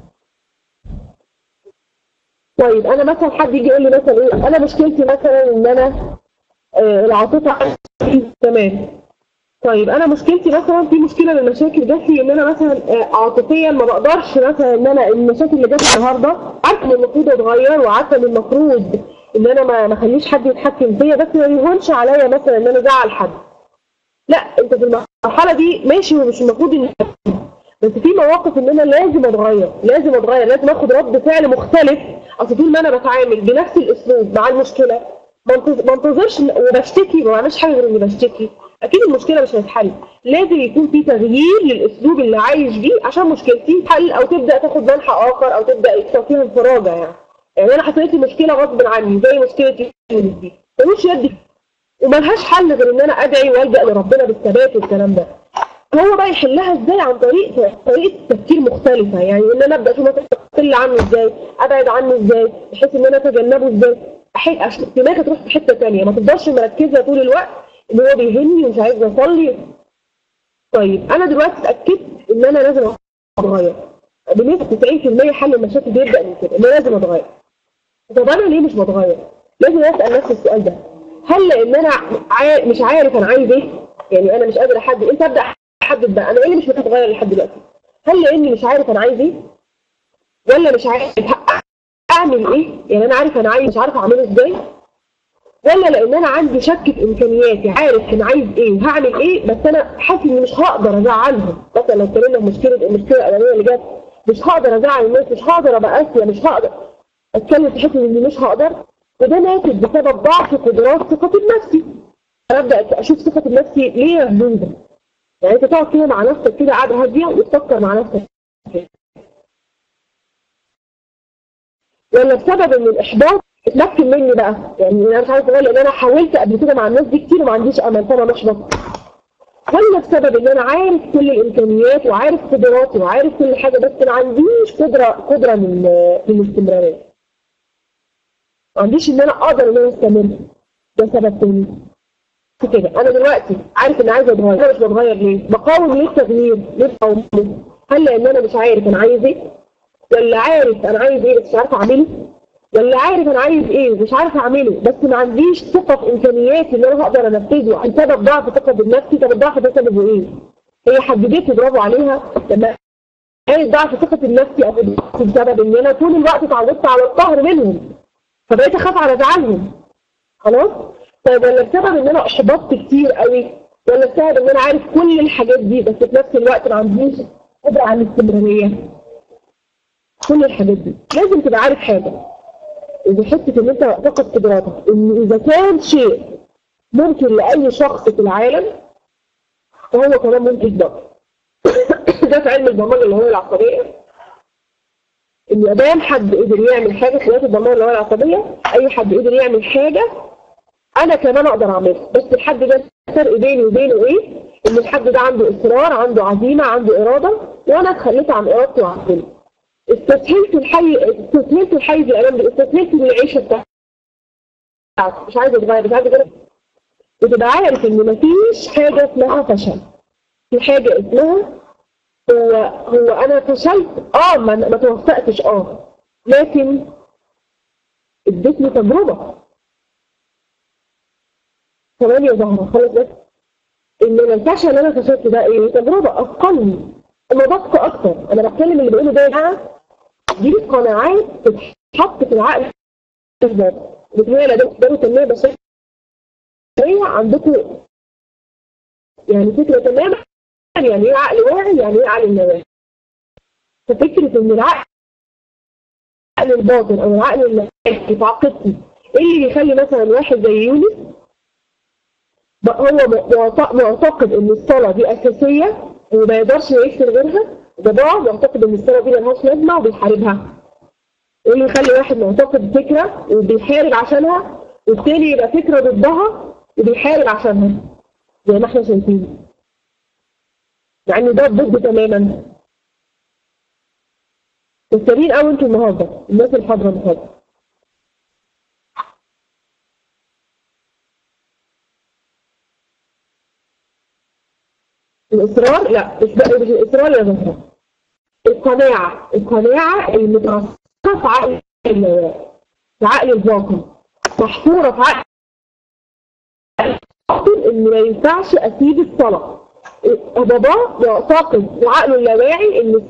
طيب أنا مثلا حد يجي يقول لي مثلا إيه، أنا مشكلتي مثلا إن أنا العاطفة عندي تمام. طيب أنا مشكلتي مثلا، في مشكلة من المشاكل جات لي إن أنا مثلا عاطفيا ما بقدرش، مثلا إن أنا المشاكل اللي جات لي النهارده عارفة إن المفروض أتغير، وعارفة إن المفروض إن أنا ما أخليش حد يتحكم فيا، بس ما يهونش عليا مثلا إن أنا أزعل حد. لا، أنت في المرحلة دي ماشي، ومش المفروض إن، بس في مواقف ان انا لازم اتغير، لازم اخد رد فعل مختلف. اصل طول ما انا بتعامل بنفس الاسلوب مع المشكله، ما انتظرش وبشتكي، ما بعملش حاجه غير اني بشتكي، اكيد المشكله مش هتتحل. لازم يكون في تغيير للاسلوب اللي عايش بيه عشان مشكلتي تتحل، او تبدا تاخد منحى اخر، او تبدا يحصل فيها انفراجه. يعني انا حصلت لي مشكله غصب عني زي مشكله يونس دي، ملوش يد وملهاش حل غير ان انا ادعي والجا لربنا بالثبات والكلام ده. هو بقى يحلها ازاي؟ عن طريقه تفكير مختلفه. يعني ان انا ابدا اشوف استقل عنه ازاي، ابعد عنه ازاي، بحيث ان انا اتجنبه ازاي، دماغي تروح في حته ثانيه، ما تفضلش مركزه طول الوقت ان هو بيهني ومش عايز اصلي. طيب انا دلوقتي اتاكدت ان انا لازم اتغير بنسبه 90%. حل المشاكل بيبدا من كده، ان انا لازم اتغير. طب انا ليه مش بتغير؟ لازم اسال نفسي السؤال ده. هل لان انا مش عارف انا عايز ايه؟ يعني انا مش قادر احدد. انت ابدا احدد بقى انا ايه اللي مش بتتغير لحد دلوقتي. هل لاني مش عارف انا عايز ايه، ولا مش عارف اعمل ايه؟ يعني انا عارف انا عايز، مش عارف اعمله ازاي، ولا لان انا عندي شك في امكانياتي، عارف انا عايز ايه، هعمل ايه، بس انا حاسس اني مش هقدر ازعلهم. مثلا لو اتكلمنا في المشكله الاولانيه اللي جت، مش هقدر ازعل الناس، مش هقدر ابقى قاسيه، مش هقدر اتكلم في حته اني مش هقدر، وده ناتج بسبب ضعف قدرات ثقتي بنفسي. انا ابدا اشوف ثقتي بنفسي ليه مهزوزه. يعني انت تقعد كده مع نفسك كده قاعده هاديه وتفكر مع نفسك كده. ولا بسبب ان الاحباط اتمكن مني بقى. يعني انا مش عارفه اقول، لان انا حاولت قبل كده مع الناس دي كتير وما عنديش امل، فانا محبط. ولا بسبب ان انا عارف كل الامكانيات وعارف قدراتي وعارف كل حاجه بس ما عنديش قدره للاستمراريه؟ ما عنديش ان انا اقدر ان انا استمر. ده سبب تاني. كده انا دلوقتي عارف ان عايزه اتغير، انا مش بتغير ليه؟ بقاوم ليه التغيير؟ ليه بقاومه؟ هل لان انا مش عارف انا عايز ايه؟ ولا عارف انا عايز ايه بس مش عارف اعمله؟ ولا عارف انا عايز ايه ومش عارف اعمله بس ما عنديش ثقه في امكانياتي ان انا هقدر انفذه بسبب ضعف ثقه بالنفسي؟ طب الضعف ده سببه ايه؟ هي حددت برافو عليها لما قالت ضعف ثقه النفسي او بسبب ان انا طول الوقت اتعودت على القهر منهم فبقيت اخاف على زعلهم. خلاص؟ طيب ولا بسبب ان انا احبطت كتير قوي؟ ولا بسبب ان انا عارف كل الحاجات دي بس في نفس الوقت ما عنديش قدره على الاستمراريه؟ كل الحاجات دي لازم تبقى عارف حاجه. إذا حته ان انت فقد قدراتك ان اذا كان شيء ممكن لاي شخص في العالم فهو كمان ممكن برضه. ده في علم البرمجه اللي هو العصبيه. ان ادام حد قدر يعمل حاجه في البرمجه اللي هو العصبيه، اي حد قدر يعمل حاجه انا كمان اقدر اعملها. بس الحد ده الفرق بيني وبينه ايه؟ ان الحد ده عنده اصرار، عنده عزيمه، عنده اراده، وانا اتخليت عن ارادتي وعقلي. استسهلت الحيز الالم ده، استسهلت العيشه بتاعتي. مش عايزه اتغير، مش عايزه كده. وتبقى عارف ان مفيش حاجه اسمها فشل. في حاجه اسمها هو انا فشلت، ما توفقتش، لكن ادتني تجربه. كمان يا زهره خلاص بس ان الفشل اللي انا فشلت ده ايه؟ تجربه اثقلني، نضجت اكتر. انا بتكلم اللي بقوله ده يا جماعه دي قناعات تتحط في العقل الباطن. بتهيألي ده تنميه بشريه عندكم يعني فكره تماما يعني ايه عقل واعي، يعني ايه عقل لا واعي. ففكره ان العقل الباطن او العقل اللاواعي في عقيدتي ايه اللي بيخلي مثلا واحد زي يونس هو معتقد ان الصلاه دي اساسيه وما يقدرش يعيش من غيرها، ده بقى معتقد ان الصلاه دي مالهاش لازمه وبيحاربها. ايه اللي يخلي واحد معتقد فكره وبيحارب عشانها والتاني يبقى فكره ضدها وبيحارب عشانها زي ما احنا شايفين؟ يعني ده ضد تماما. مستنيين قوي انتوا النهارده الناس اللي حاضره النهارده. الإصرار لا مش الإصرار يا زهرة. القناعة المترسخة في عقل في عقل الباطن، محفورة في عقل الباطن إن ما ينفعش أسيب الصلاة. بابا يعتقد في عقله اللاواعي إن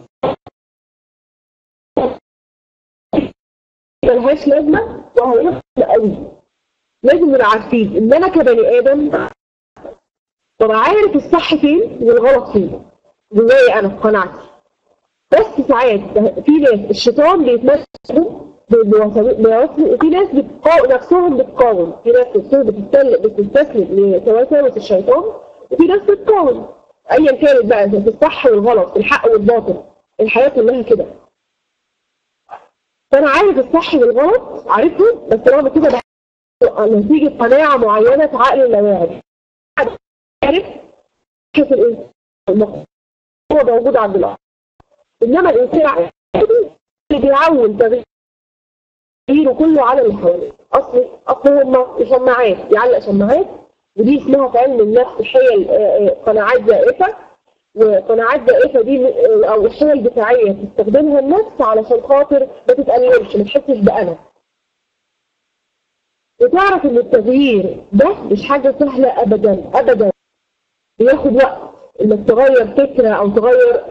ملهاش لازمة وهو قوي. لازم نبقى عارفين إن أنا كبني آدم ببقى عارف الصح فين والغلط فين جوايا أنا في قناعتي. بس ساعات في ناس الشيطان بيتمثلوا في ناس نفسهم بتقاوم، في ناس بتستسلم لوساوس الشيطان، وفي ناس بتقاوم. ايا كانت بقى في الصح والغلط، في الحق والباطل، الحياه كلها كده. فانا عارف الصح والغلط، عارفهم، بس رغم كده نتيجه قناعه معينه في عقلي اللاواعي. عارف كيف الانسان هو موجود عند الارض، انما الانسان اللي بيعول تغييره كله على اللي حواليه. اصل هم شماعات، يعلق شماعات، ودي اسمها في علم النفس حيل قناعات زائفه. وقناعات زائفه دي او الحيل دفاعيه تستخدمها النفس علشان خاطر ما تتألمش، ما تحسش بألم. وتعرف ان التغيير ده مش حاجه سهله ابدا ابدا، بياخد وقت انك تغير فكره او تغير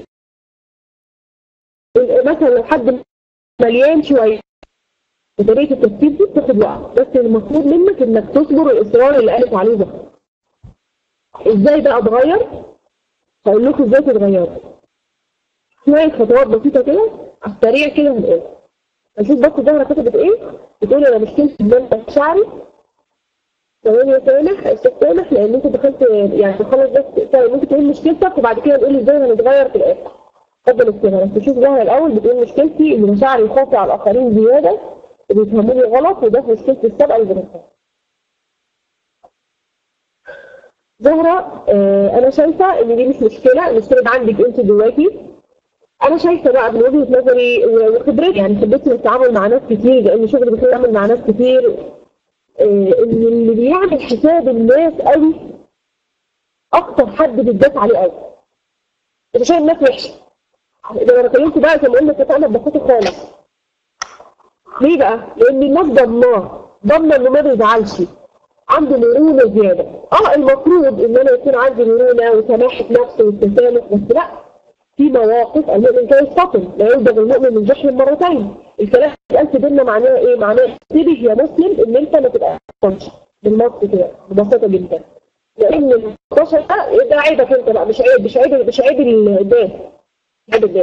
مثلا لو حد مليان شويه طريقه التفكير دي بتاخد وقت، بس المطلوب منك انك تصبر الاصرار اللي قالت عليه ده. ازاي بقى اتغير؟ هقول لكم ازاي تتغيروا. شويه خطوات بسيطه كده على السريع كده هنقول. هنشوف بس ظهرك كتبت ايه؟ بتقول انا مشكلتي ان انا شعري ثواني يا سامح استاذ سامح، لان انت دخلت يعني تخلص بس ممكن تقول مشكلتك وبعد كده نقول ازاي هنتغير في الاخر. اتفضل استاذ بس تشوف ظهري الاول. بتقول مشكلتي ان مشاعري خوفي على الاخرين زياده وبيفهموني غلط، وده في مشكلتي السابقه اللي بنفسها. زهرة، انا شايفه ان دي مش مشكله، المشكله ده عندك انت جواكي. انا شايفه بقى من وجهه نظري وخبرتي، يعني خبرتي من التعامل مع ناس كتير، لان شغلي بيتعامل مع ناس كتير، ان اللي بيعمل حساب الناس قوي اكتر حد بيتداس عليه قوي. انت شايف الناس وحشه، اذا انا كلمت بقى زي ما قلنا اتفقنا ببساطه خالص. ليه بقى؟ لان الناس ضامنه انه ما بيزعلش، عنده مرونه زياده. المفروض ان انا يكون عندي مرونه وسماحه نفس والتسامح، بس لا، في مواقف المؤمن كان يستطل لا يلدغ المؤمن من جحر مرتين. الكلام اللي قال في ديننا معناه ايه؟ معناه انتبه يا مسلم ان انت ما تبقاش بالنص كده ببساطه جدا، لان البشر ده عيبك انت بقى، مش عيب الناس، عيب الناس.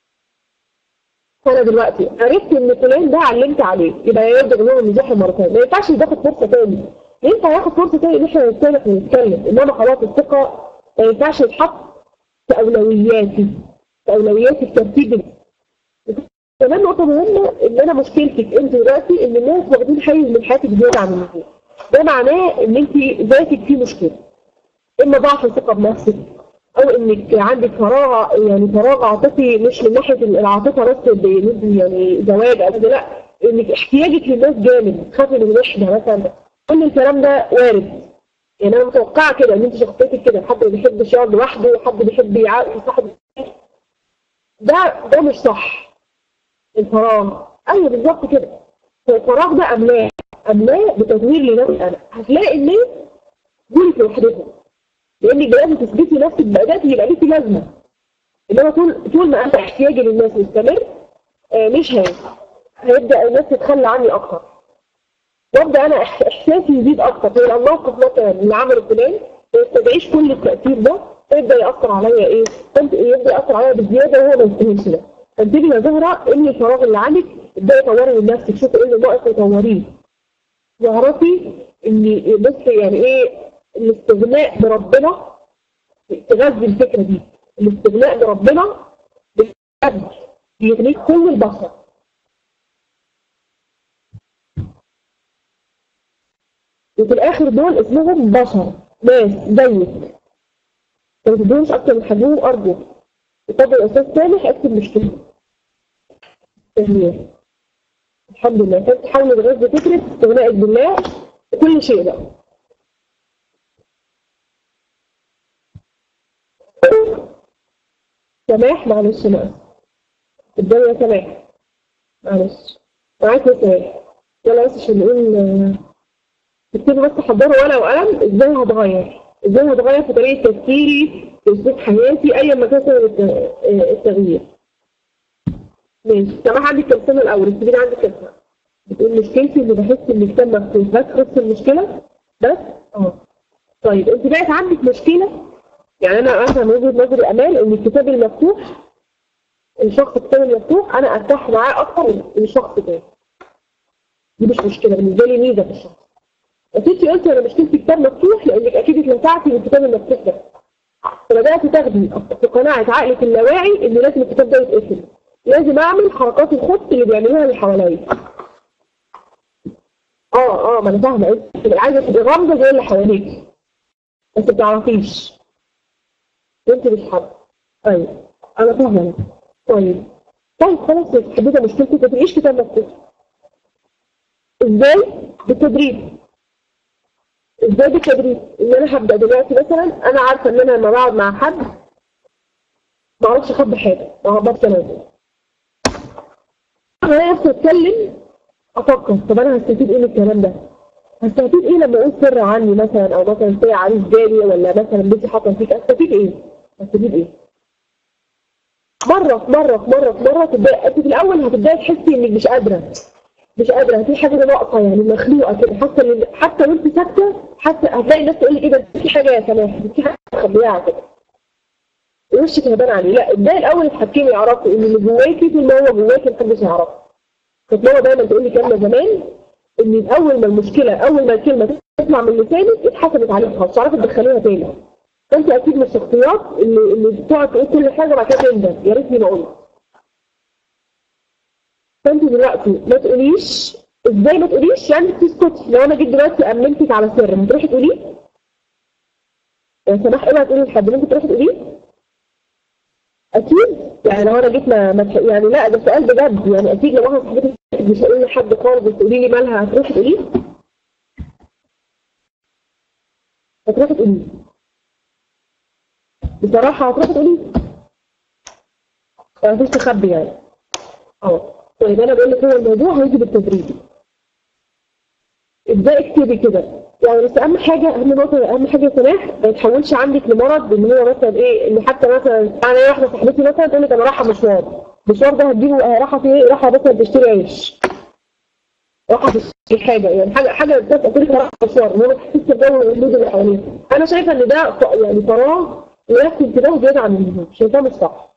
فانا دلوقتي عرفت ان فلان ده علمت عليه، يبقى يلدغ المؤمن من جحر مرتين، ما ينفعش ياخد فرصه تاني. ينفع ياخد فرصه تاني ان احنا نتكلم ونتكلم، انما خلاص الثقه ما ينفعش يتحط في أولوياتي في ترتيب. كمان نقطة مهمة، إن أنا مشكلتك أنت دلوقتي إن الناس واخدين حيز من حياتك زيادة عن اللزوم. ده معناه إن أنت ذاتك فيه مشكلة، إما ضعف الثقة بنفسك، أو إنك عندك فراغ عاطفي، مش من ناحية العاطفة بس يعني زواج أو كده، لا، إنك احتياجك للناس جامد، تخافي من الوحدة مثلا. كل الكلام ده وارد. يعني انا متوقعه كده ان انت شخصيتك كده، حد ما بيحبش يقعد لوحده، حد بيحب يصاحب. ده مش صح. الفراغ، ايوه بالظبط كده. الفراغ ده املاه بتدوير لنفسي انا. هتلاقي الناس دول لوحدهم، لانك لازم تثبتي نفسك بادائك يبقى ليكي لازمه. انما طول ما انا احتياجي للناس مستمر، مش هيبدا الناس تتخلى عني اكتر، وابدا انا احساسي يزيد اكتر. فيبقى الموقف مثلا اللي عمله فلان ما يستدعيش كل التاثير ده، فيبدا ياثر عليا يبدا ياثر عليا بزياده وهو ما يستاهلش ده. فانتبهي يا زهره ان الفراغ اللي عندك ابداي طوري من نفسك، شوفي ايه اللي ناقص وطوريه. واعرفي ان بس يعني ايه الاستغناء بربنا، تغذي الفكره دي. الاستغناء بربنا بجد بيغنيك كل البشر. وفي الاخر دول اسمهم بشر، ناس زيك، ما تديهمش اكتر من حجمهم. ارجو اتفضل يا استاذ سامح، اكتب مشكلتك. الحمد لله. فانت حاولي تغذي فكره استغنائك بالله وكل شيء بقى. سماح، معلش انا اسف. ابدأي يا سماح، معلش معاك يا سماح. يلا بس عشان نقول، تكتبوا بس، حضروا ورقه وقلم. ازاي هتغير في طريقه تفكيري، في اسلوب حياتي، ايا ما كان سبب التغيير. ماشي. سماح عندك كام سنه الاول؟ اكتبي لي عندك كام سنه. بتقول مشكلتي اني بحس ان الكتاب مفتوح بس، خلص المشكله بس. طيب انت بقت عندك مشكله، يعني انا مثلا من وجهه نظري امال ان الكتاب المفتوح، الكتاب المفتوح انا ارتاح معاه اكتر من شخص تاني. دي مش مشكله بالنسبه لي، ميزه في الشخص. بس انت قلتي انا مشكلتي كتاب مفتوح لانك اكيد اتلسعتي من الكتاب المفتوح ده، فبدات تاخدي في قناعه عقلك اللاواعي ان لازم الكتاب ده يتقفل، لازم اعمل حركات الخط اللي بيعملوها اللي حواليا. ما انا فاهمه، انت عايزه تبقي غامضه زي اللي حواليك بس ما بتعرفيش، انت مش حابه. ايوه انا فاهمه. طيب خلاص، حددت مشكلتك، ما تبقيش كتاب مفتوح. ازاي؟ بالتدريب. ان انا هبدا دلوقتي مثلا، انا عارفه ان انا لما بقعد مع حد ما اعرفش اخبي حاجه، ما اعرفش انزل. انا نفسي اتكلم، افكر طب انا هستفيد ايه من الكلام ده؟ هستفيد ايه لما اقول سر عني مثلا، او مثلا سر عريس جالي، ولا مثلا بنتي حصل فيك، هستفيد ايه؟ مرة تبدأ انت في الاول هتبداي تحسي انك مش قادرة، في حاجة ناقصة، يعني مخلوقة كده، حتى وانت ساكتة، هتلاقي الناس تقول لك ايه ده، في حاجة يا سماح، في حاجة مخبيها كده، وشك هيبان عليه. لا، ابداي الاول تحكمي، يعرفوا ان اللي جواكي طول ما هو جواكي محدش يعرفه. كانت ماما دايما تقول لي كلمة زمان، ان اول ما الكلمة تطلع من لسانك اتحسبت عليك خلاص، مش عارفة تدخليها تاني. فانت اكيد من الشخصيات اللي بتقعد تقول كل حاجة بعد كده تندم، يا ريتني ما قلت. فانت دلوقتي ما تقوليش. ازاي ما تقوليش؟ يعني تسكتي. لو انا جيت دلوقتي امنتك على سر، هتروحي تقوليه؟ سماح ايه هتقولي لحد ممكن تروحي تقوليه؟ اكيد يعني لو انا جيت يعني لا ده سؤال بجد، يعني اكيد لو واحده صاحبتي مش هقول لحد خالص تقولي لي مالها هتروحي تقوليه؟ هتروحي تقوليه بصراحه، هتروحي تقوليه مفيش تخبي يعني. طيب انا بقول لك هو الموضوع هيجي بالتدريج. ابداي اكتبي كده يعني، بس اهم حاجه اهم حاجه يا سماح ما يتحولش عندك لمرض ان هو مثلا ايه، ان حتى مثلا انا واحده صاحبتي مثلا تقول لك انا رايحه مشوار ده هتجيبه رايحه في ايه؟ رايحه مثلا تشتري عيش، رايحه تشتري حاجه يعني حاجه تقول لك رايحه مشوار، ان هو تحس بجو المود اللي حواليها. انا شايفه ان ده يعني فراغ ويكفي انتباه زياده عن اللزوم، شايفاه مش صح.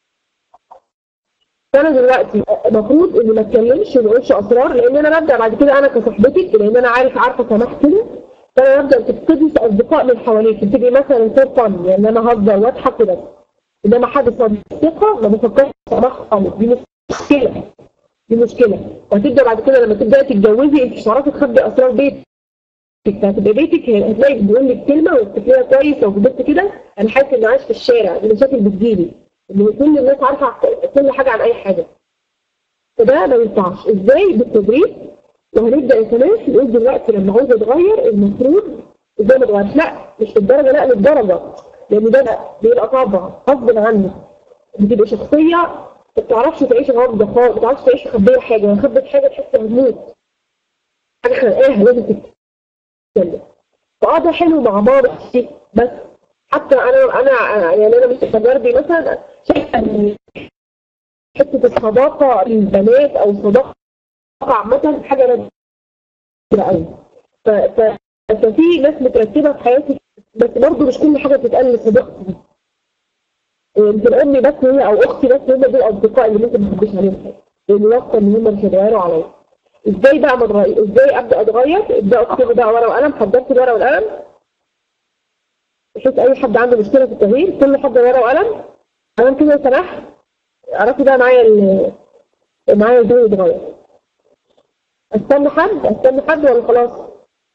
فانا دلوقتي المفروض اني ما اتكلمش وما اقولش اسرار، لان انا ببدا بعد كده انا كصاحبتك، لان انا عارفه سماح كده، فانا ببدا تفقدي اصدقاء من حواليك، تبقي مثلا فور فن يعني انا هزر واضحك كده، انما حد صديقه ما بفكرش سماح خالص. دي مشكله. وهتبدا بعد كده لما تبداي تتجوزي انت مش هتعرفي تخبي اسرار بيتك، هتبقى بيتك هتلاقي بيقول لك كلمه وتفتكريها كويس. لو فضلت كده انا حاسه اني عايش في الشارع، المشاكل بتجيلي ان كل الناس عارفه كل حاجه عن اي حاجه، فده ما ينفعش. ازاي؟ بالتدريج. وهنبدا يا سماح نقول دلوقتي لما عاوزه اتغير المفروض ازاي ما اتغيرش، لا مش للدرجه، لا للدرجه، لان ده بيبقى طبع غصب عنك، بتبقى شخصيه ما بتعرفش تعيش غامضه خالص، ما بتعرفش تعيش مخبيه حاجه، لو خبت حاجه تحس هتموت، حاجه خانقاها لازم تتكلم. ده حلو مع بعض بس حتى انا يعني انا مش تجاربي مثلا شايفه ان حته الصداقه للبنات او الصداقه عامه حاجه نادره قوي. ففي ناس مترتبه في حياتي، بس برضه مش كل حاجه بتتقال لصداقتي. يمكن امي بس هي او اختي بس هم دول الاصدقاء اللي ممكن ما احبش عليهم حاجه، لان واثقه ان هم مش هيتغيروا عليا. ازاي بقى ما اتغير؟ ازاي ابدا اتغير؟ ابدا اكتب بقى ورقه وقلم، حضرت الورقه والقلم بحيث اي حد عنده مشكله في التغيير كل حد ورقه وقلم. انا كده يا سماح عرفتي بقى معايا ازاي يتغير. استنى حد ولا خلاص؟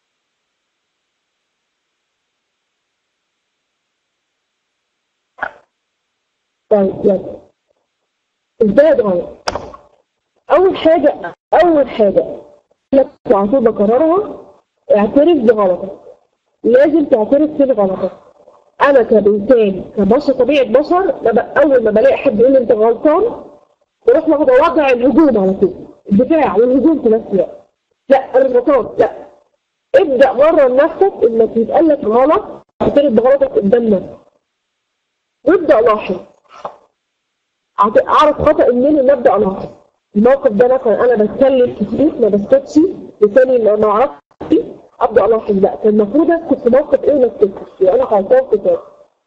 طيب يلا ازاي اتغير؟ اول حاجه لك على طول بكررها، اعترف بغلطك. لازم تعترف بغلطك. انا كإنسان كبشر طبيعه بشر اول ما بلاقي حد يقول لي انت غلطان بروح واخده وضع الهجوم على طول، الدفاع والهجوم في نفس الوقت. لا انا مش غلطان، لا. ابدا مرن نفسك انك يتقال لك غلط، اعترف بغلطك قدام نفسك وابدا لاحظ. اعرف خطأ منين ان ابدا الاحظ الموقف ده. مثلا انا بتكلم كتير ما بسكتش، لساني ما اعرفش، ابدا الاحظ بقى كان المفروض اسكت في موقف ايه وما اسكتش، يعني انا غلطان في كده.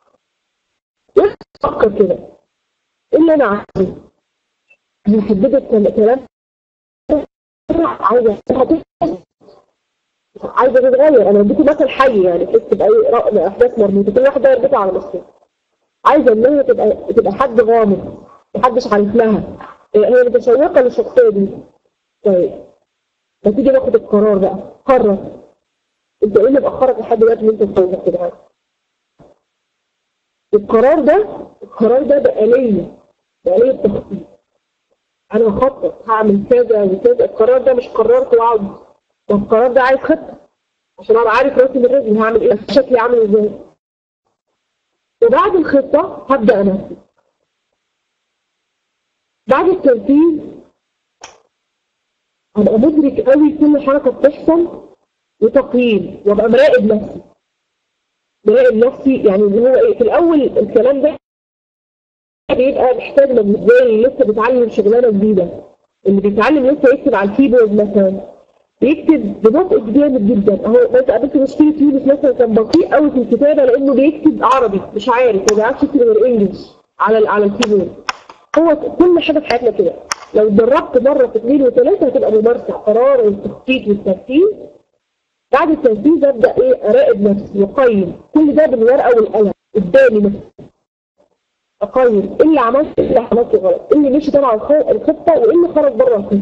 افكر كده ايه اللي انا عايزه؟ انا حددت كلام عايزه تتغير. انا اديكي مثل حي يعني تحس باي احداث مربوطه، كل واحده يربطها على نفسها. عايزه ان هي تبقى حد غامض محدش عارف لها، هي متشوقه للشخصيه دي. طيب ما تيجي ناخد القرار بقى، قرر انت ايه اللي مأخرك لحد دلوقتي ان انت تتجوز كده؟ القرار ده بآلية تخطيط. انا هخطط هعمل كذا وكذا. القرار ده مش قررت واقعد، القرار ده عايز خطه عشان ابقى عارف راسي من رجلي هعمل ايه، شكلي عامل ازاي. وبعد الخطه هبدا انفذ. بعد التنفيذ هبقى مدرك قوي كل حركه بتحصل وتقييم، وابقى مراقب نفسي يعني اللي هو ايه. في الاول الكلام ده بيبقى محتاج مجهود، زي اللي لسه بيتعلم شغلانه جديده، اللي بيتعلم لسه يكتب على الكيبورد مثلا بيكتب ببطء جامد جدا. اهو بس قابلت مشكله يونس مثلا كان بطيء قوي في الكتابه لانه بيكتب عربي مش عارف، ما بيعرفش يكتب غير انجلش على الكيبورد. هو كل حاجه في حياتنا كده، لو اتدربت مره في 2 و3 هتبقى ممارسه قرار والتخطيط والترتيب. بعد التنفيذ ابدا ايه؟ اراقب نفسي واقيم كل ده بالورقه والقلم قدامي نفسي. اقيم ايه اللي عملته، ايه اللي عملته غلط، ايه اللي مشي تبع الخطه وايه اللي خرج بره الخطه.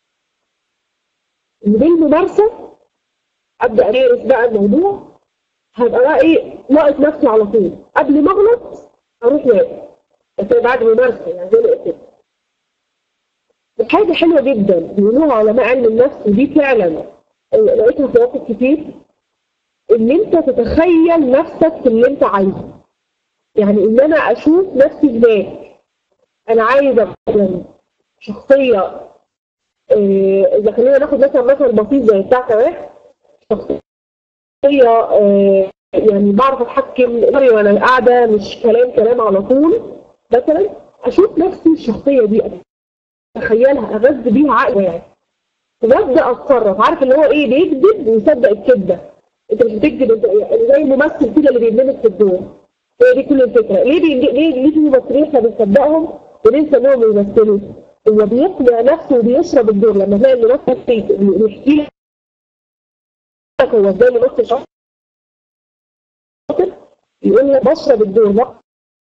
بالممارسه ابدا امارس بقى الموضوع، هبقى بقى ايه لاقط نفسي على طول، قبل ما اغلط اروح واقف، بس بعد ممارسه يعني زي ما قلت لك. حاجه حلوه جدا بيقولوها علماء علم النفس، ودي فعلا لقيتها في مواقف كتير، ان انت تتخيل نفسك في اللي انت عايزه. يعني ان انا اشوف نفسي هناك، انا عايزه مثلا شخصيه، اذا خلينا ناخد مثل بسيط زي بتاع سماح، شخصيه يعني بعرف اتحكم وانا قاعده، مش كلام على طول. مثلا اشوف نفسي الشخصيه دي، اتخيلها، اغذي بيها عقلي يعني، وابدا اتصرف. عارف اللي هو ايه، بيكذب ويصدق الكذبه. انت مش بتكذب، انت يعني زي الممثل كده اللي بيندمج في الدور. هي دي كل الفكره. ليه في ممثلين احنا بنصدقهم وننسى انهم بيمثلوا؟ هو بيقنع نفسه وبيشرب الدور. لما تلاقي الممثل بيحكي لك هو ازاي الممثل شاطر، يقول لك بشرب الدور، بقنع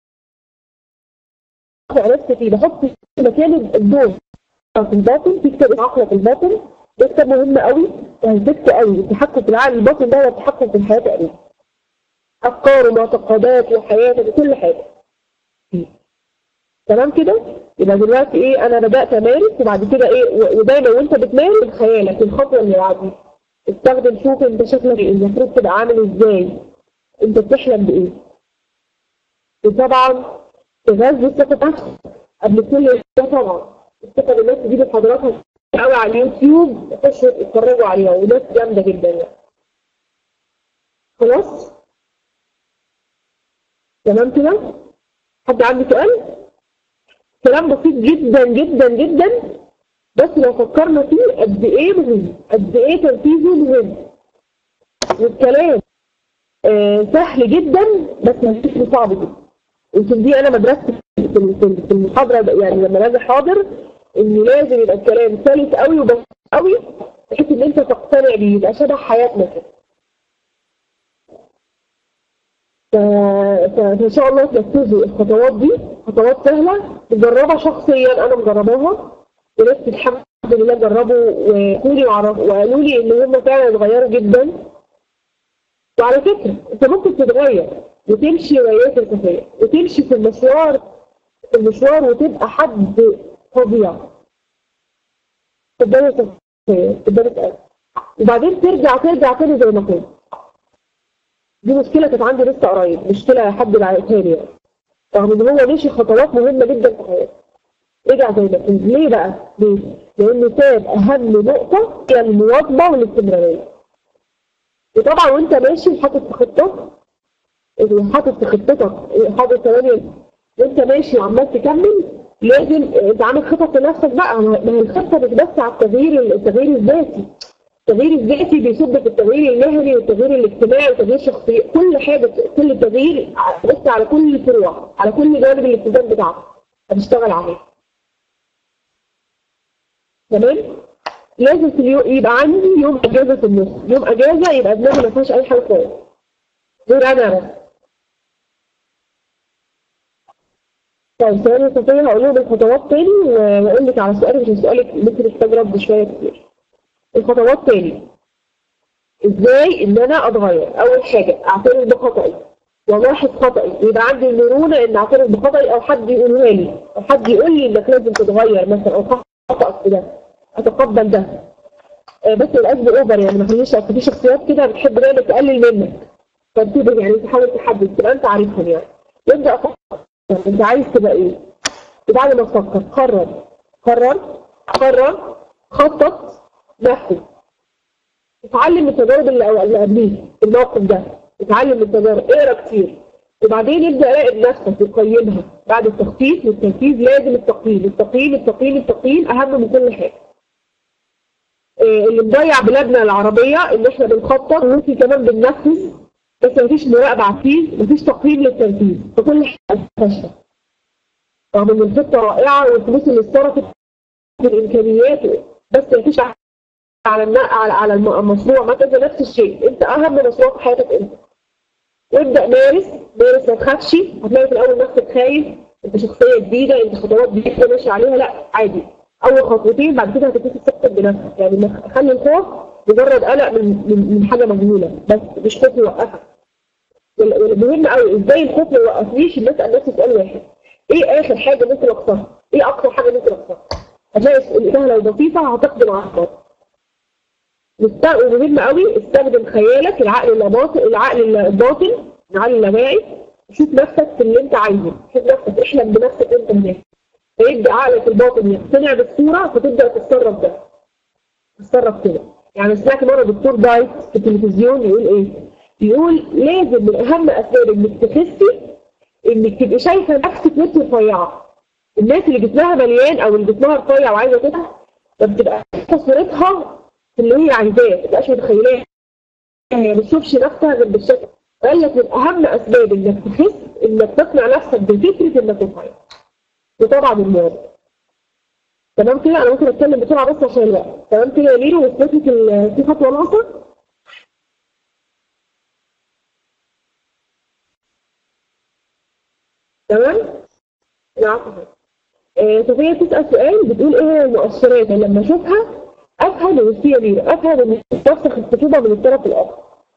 نفسي فيه، بحط في مكان الدور في الباطن، تكتب عقلك الباطن. ده كتاب مهم قوي وهيفيدكوا قوي. التحكم في العقل الباطن ده هو التحكم في الحياه تقريبا، افكار ومعتقدات وحياتك وكل حاجه. تمام كده؟ يبقى دلوقتي ايه، انا بدات امارس، وبعد كده ايه، ودايما وانت بتمارس خيالك الخطوه اللي بعديها استخدم، شوف انت شكلك ايه، المفروض تبقى عامل ازاي، انت بتحلم بايه. وطبعا تغذي الثقه نفسك قبل كل ده. طبعا الثقه بالناس دي محاضراتها قوي على اليوتيوب، خشوا اتفرجوا عليها، وناس جامده جدا يعني. خلاص؟ تمام كده؟ حد عنده سؤال؟ كلام بسيط جدا جدا جدا، بس لو فكرنا فيه قد ايه مهم، قد ايه تنفيذه مهم. والكلام سهل جدا، بس تنفيذه صعب جدا. يمكن دي انا مدرستي في المحاضره، يعني لما باجي حاضر، ان لازم يبقى الكلام سلس قوي وبسيط قوي، بحيث ان انت تقتنع بيه، يبقى شبه حياتنا كده. فإن شاء الله تنفذوا الخطوات دي، خطوات سهلة تجربها شخصيا. أنا مجرباها، وناس الحمد لله جربوا وقالوا لي إن هم فعلا اتغيروا جدا. وعلى فكرة أنت ممكن تتغير وتمشي وياك الكفاية، وتمشي في المشوار وتبقى حد فظيع قدام الكفاية قدام القلب، وبعدين ترجع تاني زي ما كنت. دي مشكلة كانت عندي لسه قريب، مشكلة حد بعتها لي يعني. رغم ان هو ماشي خطوات مهمة جدا في حياته، رجع زي ما كان. ليه بقى؟ ليه؟ لأنه ساب أهم نقطة هي المواظبة والاستمرارية. وطبعا وأنت ماشي حاطط في خطتك، حاطط ثواني، وأنت ماشي وعمال تكمل، لازم تعمل خطط لنفسك بقى. ما هي الخطة مش بس على التغيير الذاتي. التغيير الذاتي بيصب في التغيير المهني والتغيير الاجتماعي والتغيير الشخصي، كل حاجة، كل تغيير بس على كل الفروع، على كل جانب الالتزام بتاعك هتشتغل عليه. تمام؟ لازم في اليوم يبقى عندي يوم اجازه في النص، يوم اجازه يبقى دماغي ما فيهاش اي حاجه خالص غير انا بس. طيب ثواني صفيه، هقول لهم الخطوات تاني واقول لك على سؤالك، عشان سؤالك ممكن يحتاج رد شويه كتير. الخطوات تاني، ازاي ان انا اتغير؟ اول حاجه اعترف بخطئي والاحظ خطئي، يبقى عندي المرونه ان اعترف بخطئي، او حد يقولها لي، او حد يقول لي انك لازم تتغير مثلا، او خطأك في ده، اتقبل ده. بس القلب اوفر، يعني ما خليش، في شخصيات كده بتحب دايما تقلل منك، فانتبه يعني، تحاول تحدد تبقى انت عارفهم يعني. يبدا افكر انت عايز تبقى ايه، وبعد ما تفكر قرر، خطط، نفذ. اتعلم من التجارب اللي قبليه الموقف ده، اتعلم من التجارب، اقرا كتير، وبعدين ابدا راقب نفسك وقيمها. بعد التخطيط والتنفيذ لازم التقييم اهم من كل حاجه. اللي مضيع بلادنا العربيه ان احنا بنخطط وممكن كمان بننفذ، بس مفيش مراقبه على التنفيذ، مفيش تقييم للتنفيذ، فكل حاجه فاشله. رغم ان الخطه رائعه والفلوس اللي اتصرفت بالامكانيات، بس مفيش على المشروع مثلا. نفس الشيء، انت اهم مشروع في حياتك انت. وابدا مارس، ما تخافش. هتلاقي في الاول نفسك خايف، انت شخصيه جديده، انت خطوات جديده ماشي عليها، لا عادي. اول خطوتين بعد كده هتبتدي تثق بنفسك، يعني خلي الخوف مجرد قلق من حاجه مجهوله، بس مش خوف يوقفك. مهم قوي ازاي الخوف ما يوقفنيش ان اسال نفسي سؤال واحد: ايه اخر حاجه ممكن اكسرها؟ ايه اكتر حاجه ممكن اكسرها؟ هتلاقي الاجابه لو بسيطه هتقضي معاك. ومهم قوي استخدم خيالك، العقل الباطن، العقل اللاواعي. شوف نفسك في اللي انت عايزه، شوف نفسك، احلم بنفسك انت هناك. فيبدا عقلك الباطن يقتنع بالصوره فتبدا تتصرف تتصرف كده. يعني سمعت مره دكتور دايت في التلفزيون يقول ايه؟ يقول لازم من اهم اسباب انك تخسي انك تبقي شايفه نفسك وانت رفيعه. الناس اللي جسمها مليان او اللي جسمها رفيع وعايزه كده بتبقى صورتها في اللي هي عايزاه، ما تبقاش متخيلاه، ما بتشوفش نفسها غير بالشكل. قال لك من اهم اسباب انك تخس انك تقنع نفسك بفكره انك رفيع. وطبعا الموضوع تمام كده. انا ممكن اتكلم بسرعه بس عشان الوقت. تمام كده يا ميرو؟ وصلت لك في خطوه ناقصه؟ تمام؟ نعم. صفيه بتسال سؤال بتقول ايه هي المؤشرات اللي لما اشوفها افهم ان في ميرو، افهم ان تفسخ الخطوبه من الطرف الاخر.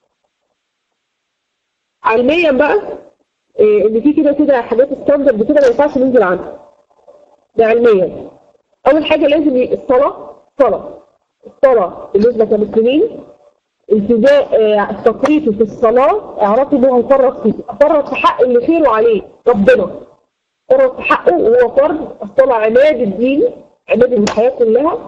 علميا بقى ان في كده حاجات ستاندرد كده ما ينفعش ننزل عنها. ده علميا. اول حاجه لازم الصلاه بالنسبه كمسلمين التزام تفريطه في الصلاه، اعرفوا ان هو هيفرط فيه، فرط في حق اللي خيره عليه ربنا، فرط في حقه وهو فرض. الصلاه عماد الدين، عماد الحياه كلها.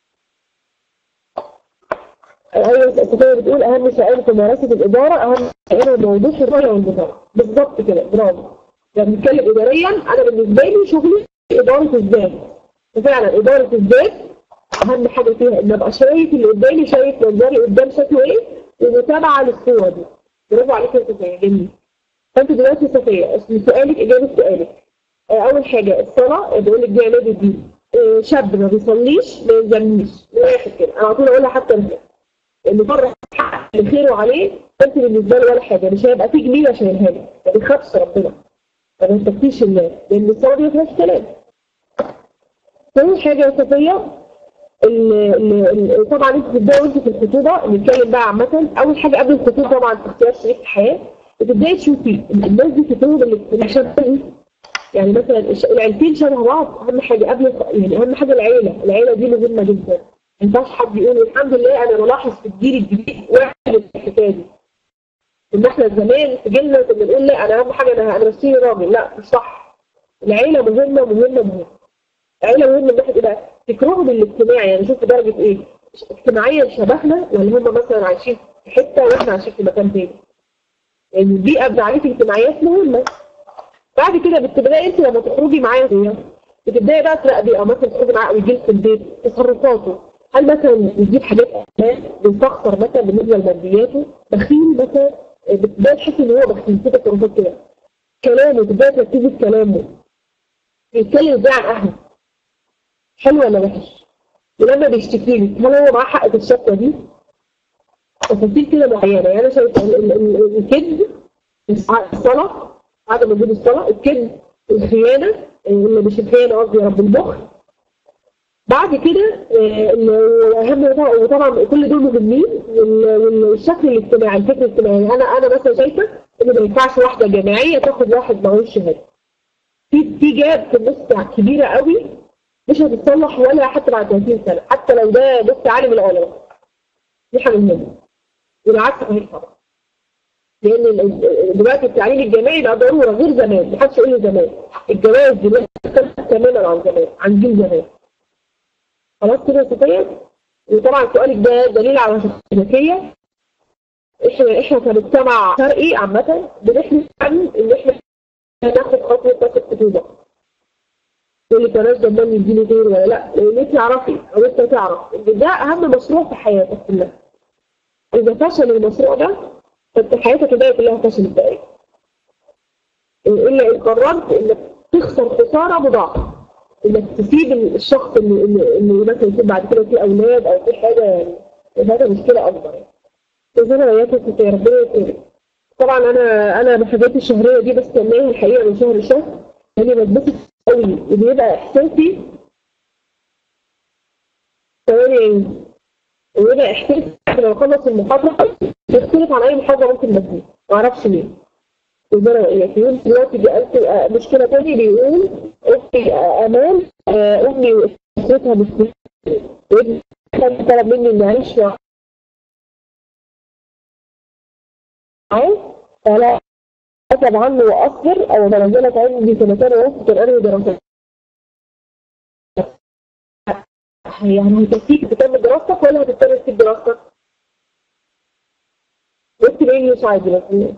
ايوه الصفيه بتقول اهم شعائر في ممارسه الاداره، اهم شعائر موضوع الرؤيه والبطاقه. بالظبط كده، برافو. لما بنتكلم اداريا، انا بالنسبه لي شغلي اداره الذات. وفعلا اداره الذات اهم حاجه فيها ان ابقى شايف اللي قدامي، شايف منظري قدام شكله ايه، ومتابعه للصوره دي. برافو عليك يا صفيه، جميل. فانت دلوقتي صفيه سؤالك اجابه سؤالك. اول حاجه الصلاه بقول لك دي عماد الدين. شاب ما بيصليش ما يلزمنيش، من الاخر كده انا على طول اقولها حتى الناس اللي فرح حق اللي خيره عليه. انت بالنسبه له ولا حاجه، مش هيبقى في جميله شايلها لك، ما بيخافش ربنا، ما بيتقيش الله، لان الصلاه دي ما فيهاش كلام. ثاني حاجه يا صفيه طبعا انت بتبداي وانت في الخطوبه، نتكلم بقى عامه. اول حاجه قبل الخطوبه طبعا في اختيار شريك الحياه بتبداي تشوفي الناس دي تفهم اللي شبه. يعني مثلا العيلتين شبه بعض، اهم حاجه يعني اهم حاجه العيله دي مهمه جدا. ما ينفعش حد يقول الحمد لله انا بلاحظ في الجيل الجديد واحد الحكايه دي. ان احنا زمان في جيلنا كنا بنقول لا انا اهم حاجه انا بشتري راجل، لا مش صح. العيله مهمه. العيله مهمه من ناحيه ايه بقى؟ فكرهم الاجتماعي، يعني شوف درجه ايه؟ اجتماعيا شبهنا ولا هم مثلا عايشين في حته واحنا عايشين في مكان تاني؟ يعني البيئه بتاعتك الاجتماعيات مهمه. بعد كده بتبداي انت لما تخرجي معايا بتبداي بقى تراقبي، او مثلا تخرجي معاه او يجي في البيت تصرفاته. هل مثلا بيجيب حاجات بيستخسر مثلا بالنسبه لمادياته، بخيل مثلا، بتبداي تحسي ان هو بخيل في تصرفات كده. كلامه تبداي تركزي في كلامه، بيتكلم ازاي عن اهله، حلو ولا وحش؟ ولما بيشتكي لك هل هو معاه حق في الشكوى دي؟ تفاصيل كده معينه. يعني انا شايفه الكذب، الصلاه، عدم وجود الصلاه، الكذب، الخيانه، اللي مش الخيانه قصدي يا رب، البخل. بعد كده اهم وطبعا كل دول مهمين. والشكل الاجتماعي، الفكر الاجتماعي. انا مثلا شايفه ان ما ينفعش واحده جامعيه تاخد واحد معهوش شهاده. في جاب في النص كبيره قوي مش هتتصلح ولا حتى بعد 30 سنه، حتى لو ده بص عالم العلماء. دي حاجه مهمه. والعكس صحيح طبعا. لان دلوقتي التعليم الجامعي بقى ضروره غير زمان، محدش يقول لي زمان. الجواز دلوقتي اختلف تماما عن زمان، عن جيل زمان. خلاص كده يا صفيه؟ وطبعا سؤالك ده دليل على الذكيه. احنا كمجتمع شرقي عامه بنحلم ان احنا ناخد خطوه بس الخطوبه. تقول لي بلاش ضمان يديني غير ولا لا، ليه تعرفي او انت تعرف ان ده اهم مشروع في حياتك كلها. اذا فشل المشروع ده فانت حياتك الباقيه كلها فشلت بقى. الا ان قررت انك تخسر خساره مضاعفه، انك تسيب الشخص اللي مثلا يكون بعد كده في اولاد او في حاجه، يعني هذا مشكله اكبر. يعني اذا وياك يا ربنا يكرمك. طبعا انا بحاجاتي الشهريه دي بستناها الحقيقه من شهر لشهر، يعني بتبسط قوي وبيبقى احساسي ثواني، ويبقى احساسي لما اخلص المحاضره يختلف عن اي محاضره ممكن بديها، ما اعرفش ليه. يقول دلوقتي جالت مشكلة تاني، بيقول أختي أمان أمي وأسرتها مسلمين، وابني كان طلب مني إني أعيش معاه، فلا أتعب عنه وأصبر، أو ما زالت عندي سنتين ونص في أنهي دراسات. يعني هتكفيك تكمل دراستك ولا هتضطر تسيب دراستك؟ اكتب انجلش عادي بس.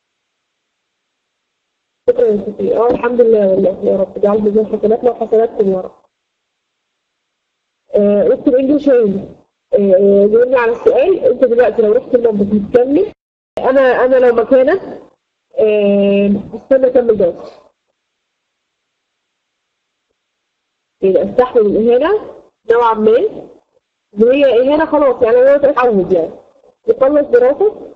شكرا يا ستي. الحمد لله والله، يا رب اجعل ميزان حسناتنا وحسناتكم يا رب. اكتب انجلش عادي. جاوبني على السؤال. انت دلوقتي لو رحت المطبخ هتكمل؟ انا لو مكانك استنى اكمل دراستي. يعني استحمل الاهانه نوعا ما، وهي اهانه خلاص، يعني هو تتعود يعني. تخلص دراستك،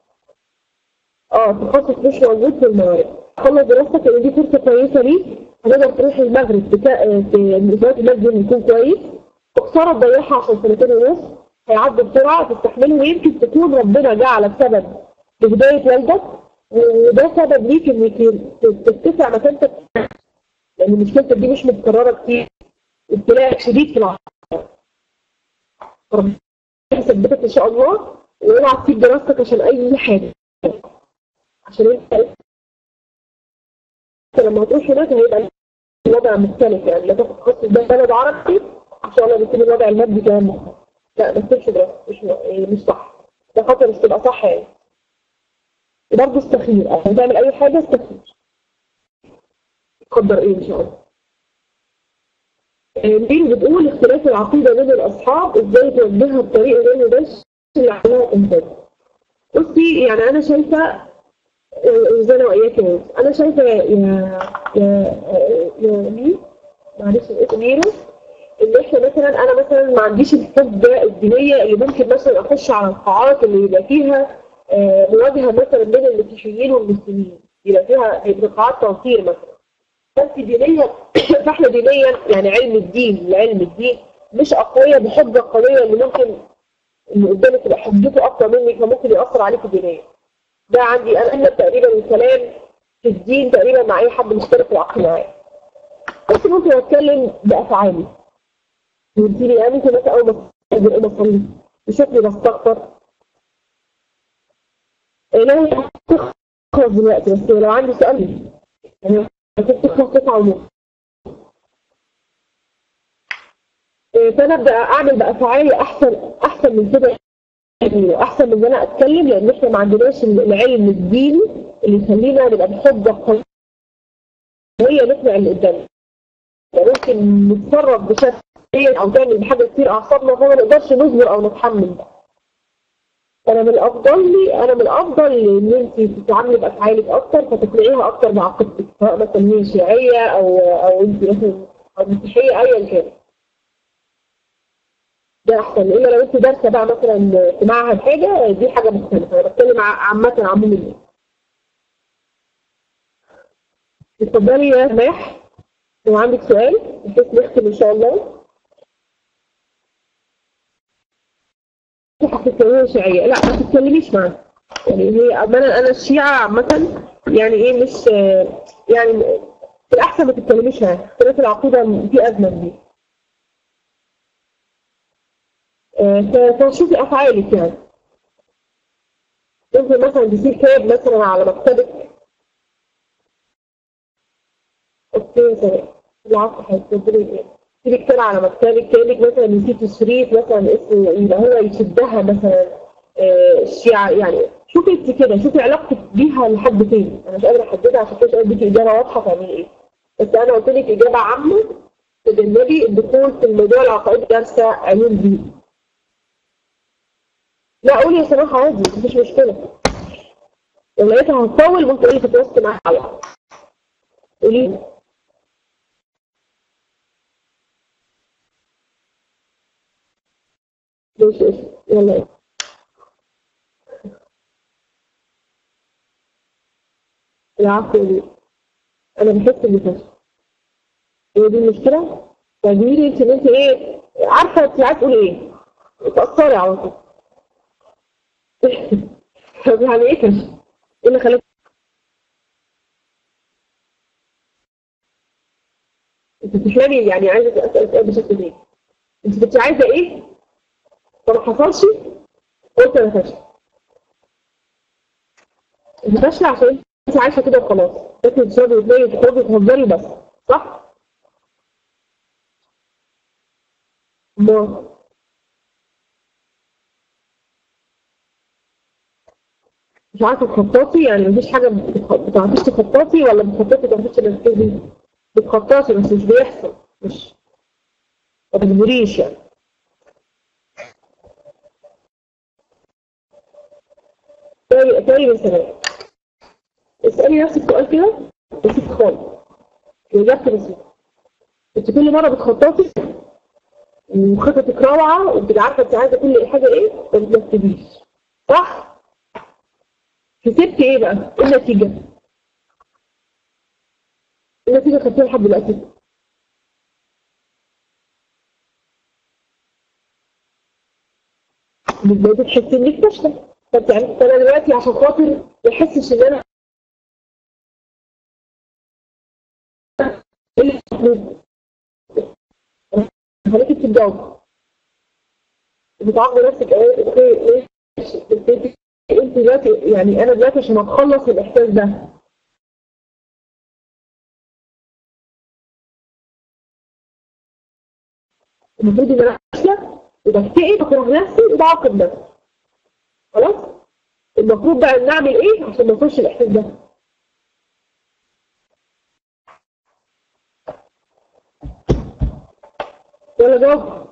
تخصص مش موجود في الموارد، خلص دراستك لان دي فرصه كويسه ليك، هتقدر تروح المغرب في المستوى المادي يكون كويس، وخساره تضيعها عشان سنتين ونص هيعدوا بسرعه تستحمله، ويمكن تكون ربنا جعلك سبب لبدايه والدك، وده سبب ليك انك تتسع مكانتك، لان مشكلتك دي مش متكرره كتير، ابتلاءك شديد في العمر. ربنا يثبتك ان شاء الله، واوعى تسيب دراستك عشان اي حاجه، عشان انت لما هتروح هناك هيبقى الوضع مختلف، يعني لا تاخد تخصص ده بلد عربي عشان الله بيكون الوضع المادي كمان مختلف. لا ما تسيبش دراسة، مش صح، ده خطر، مش تبقى صح يعني. برضه استخير، عشان تعمل اي حاجه استخير، تقدر ايه ان شاء الله. مين بتقول اختلاف العقيده بين الاصحاب ازاي توجهها بطريقه غير مباشره اللي عليها تنفذ؟ بصي يعني انا شايفه زي انا واياك انا شايفه يا مين معلش الاسم ميرو، ان احنا مثلا انا مثلا ما عنديش الحجه الدينيه اللي ممكن مثلا اخش على القاعات اللي يبقى فيها مواجهه مثلا بين المسيحيين والمسلمين، يبقى فيها قاعات توفير مثلا، بس دينيا فاحنا دينيا يعني علم الدين مش اقوياء بحجه قويه اللي ممكن اللي قدامك تبقى حجته اقوى منك فممكن ياثر عليك دينيا. ده عندي انا تقريبا الكلام في الدين تقريبا مع اي حد مشترك في العقل معايا، بس ممكن اتكلم بافعالي. قلت لي ممكن مثلا اول ما اصلي بشكلي بستغفر، لا تخلص دلوقتي، بس لو عندي سؤال يعني كنت تخلص 9:30، فانا ابدا اعمل بافعالي احسن من كده، احسن من ان انا اتكلم، لان احنا ما عندناش العلم الديني اللي يخلينا نبقى بحجه قويه نقنع اللي قدامنا. يعني ممكن نتصرف بشكل او تعمل بحاجه كتير اعصابنا فما نقدرش نصبر او نتحمل ده. انا من الافضل ان انت تتعاملي بافعالك اكتر فتقنعيها اكتر بعقيدتك، سواء مثلا هي شيعيه او انت مثلا او مسيحيه ايا كان. ده احسن، الا لو انت دارسه بقى مثلا في معهد حاجه دي حاجه مختلفه، انا بتكلم عامه عموم الناس. اتفضلي يا سماح لو عندك سؤال بحيث نختم ان شاء الله. هتتكلمي شيعيه؟ لا ما تتكلميش معاها، يعني هي انا الشيعه عامه يعني ايه مش يعني الاحسن ما تتكلميش معاها، اختلاف العقيده دي ازمه دي. فشوفي افعالك يعني، ممكن مثلا تسيب كتاب مثلا على مكتبك. اوكي تمام، العفو هتفضلي ايه، تسيبي كتاب على مكتبك كانك مثلا نسيتي شريط مثلا اسمه يبقى هو يشدها مثلا الشيعة يعني. شوفي انت كده، شوفي علاقتك بيها لحد فين، انا مش قادره احددها عشان كده مش قادره اديكي اجابه واضحه تعملي ايه، بس انا قلت لك اجابه عامه تجنبي الدخول في الموضوع العقائد دارسه علوم دي. لا قولي يا سماح عادي مفيش مشكله، لو لقيتها هتطول ممكن تقولي تتواصلي معاها على قولي لي. ماشي يلا. العفو لي، انا بحس اني فاشله، هي دي المشكله. فقولي لي انت ايه عارفه انت عايزه تقولي ايه، تاثري على طول. طب يعني ايه كده؟ ايه اللي خلاك انت بتحلمي يعني عايزه اسال سؤال بشكل تاني، انت كنت عايزه ايه؟ فما حصلش قلت انا فاشله. انت فاشله عشان انت عايشه كده وخلاص، تاكلي تشربي وتنامي وتخرجي وتهزري بس، صح؟ مش عارفه تخططي، يعني مفيش حاجه بتعرفيش تخططي، ولا بتخططي ما بتعرفيش تنفذي؟ بتخططي بس مش بيحصل، مش ما تجبريش يعني. تاني مثلا اسالي نفسك سؤال كده بسيط خالص، واجابته بسيطه. انت كل مره بتخططي وخططك روعه وبتبقي عارفه انت عايزه كل حاجه ايه، ما بتنفذيش، صح؟ كسبت ايه بقى؟ ايه النتيجه؟ ايه النتيجه خدتيها لحد دلوقتي؟ بدأت تحسي انك فاشله. طب يعني انا دلوقتي عشان خاطر ما احسش ان انا اللي خليكي تتجاوبي بتعاقبي نفسك اوكي انت دلوقتي يعني انا دلوقتي عشان اتخلص من الاحساس ده المفروض ان انا فاشله وبكتئب بكره نفسي وبعاقب نفسي. خلاص؟ المفروض بقى نعمل ايه عشان ما نوصلش الاحساس ده؟ ولا جاوب؟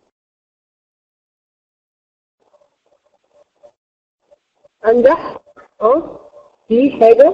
انجح؟ في حاجه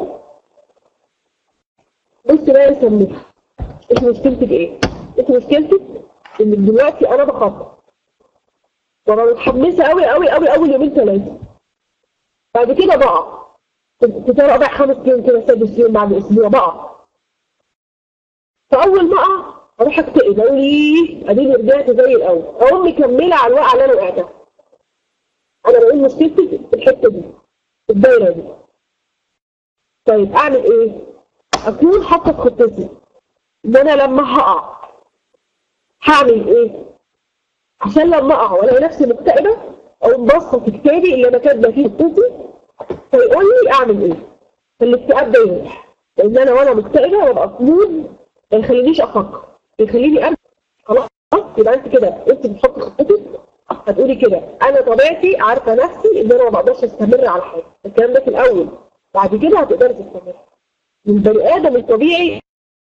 بصي بقى يا سميحه، انت مشكلتك ايه؟ انت مشكلتك انك دلوقتي انا بخطط وانا متحمسه قوي قوي قوي اول يومين ثلاثه، بعد كده بقى كنت رابع 5 يوم كده 6 يوم بعد اسبوع بقى، فاول ما اقع اروح اكتئب اقول ايه اديني رجعت زي الاول، اقوم مكمله على الوقعه اللي انا وقعتها. انا بقول مشكلتي في الحته دي، في الدايره دي. طيب اعمل ايه؟ اكون حاطه في خطتي ان انا لما هقع هعمل ايه؟ عشان لما اقع والاقي نفسي مكتئبه اقوم باصه في كتابي اللي انا كاتبه فيه خطتي فيقول لي اعمل ايه؟ فالاكتئاب ده يروح، لان انا وانا مكتئبه وابقى في مود ما يخلينيش افكر، يخليني ارجع. خلاص يبقى انت كده انت بتحطي خطتك هتقولي كده انا طبيعتي عارفه نفسي ان انا ما بقدرش استمر على حاجه، الكلام ده في الاول، بعد كده هتقدري تستمري. البني ادم الطبيعي،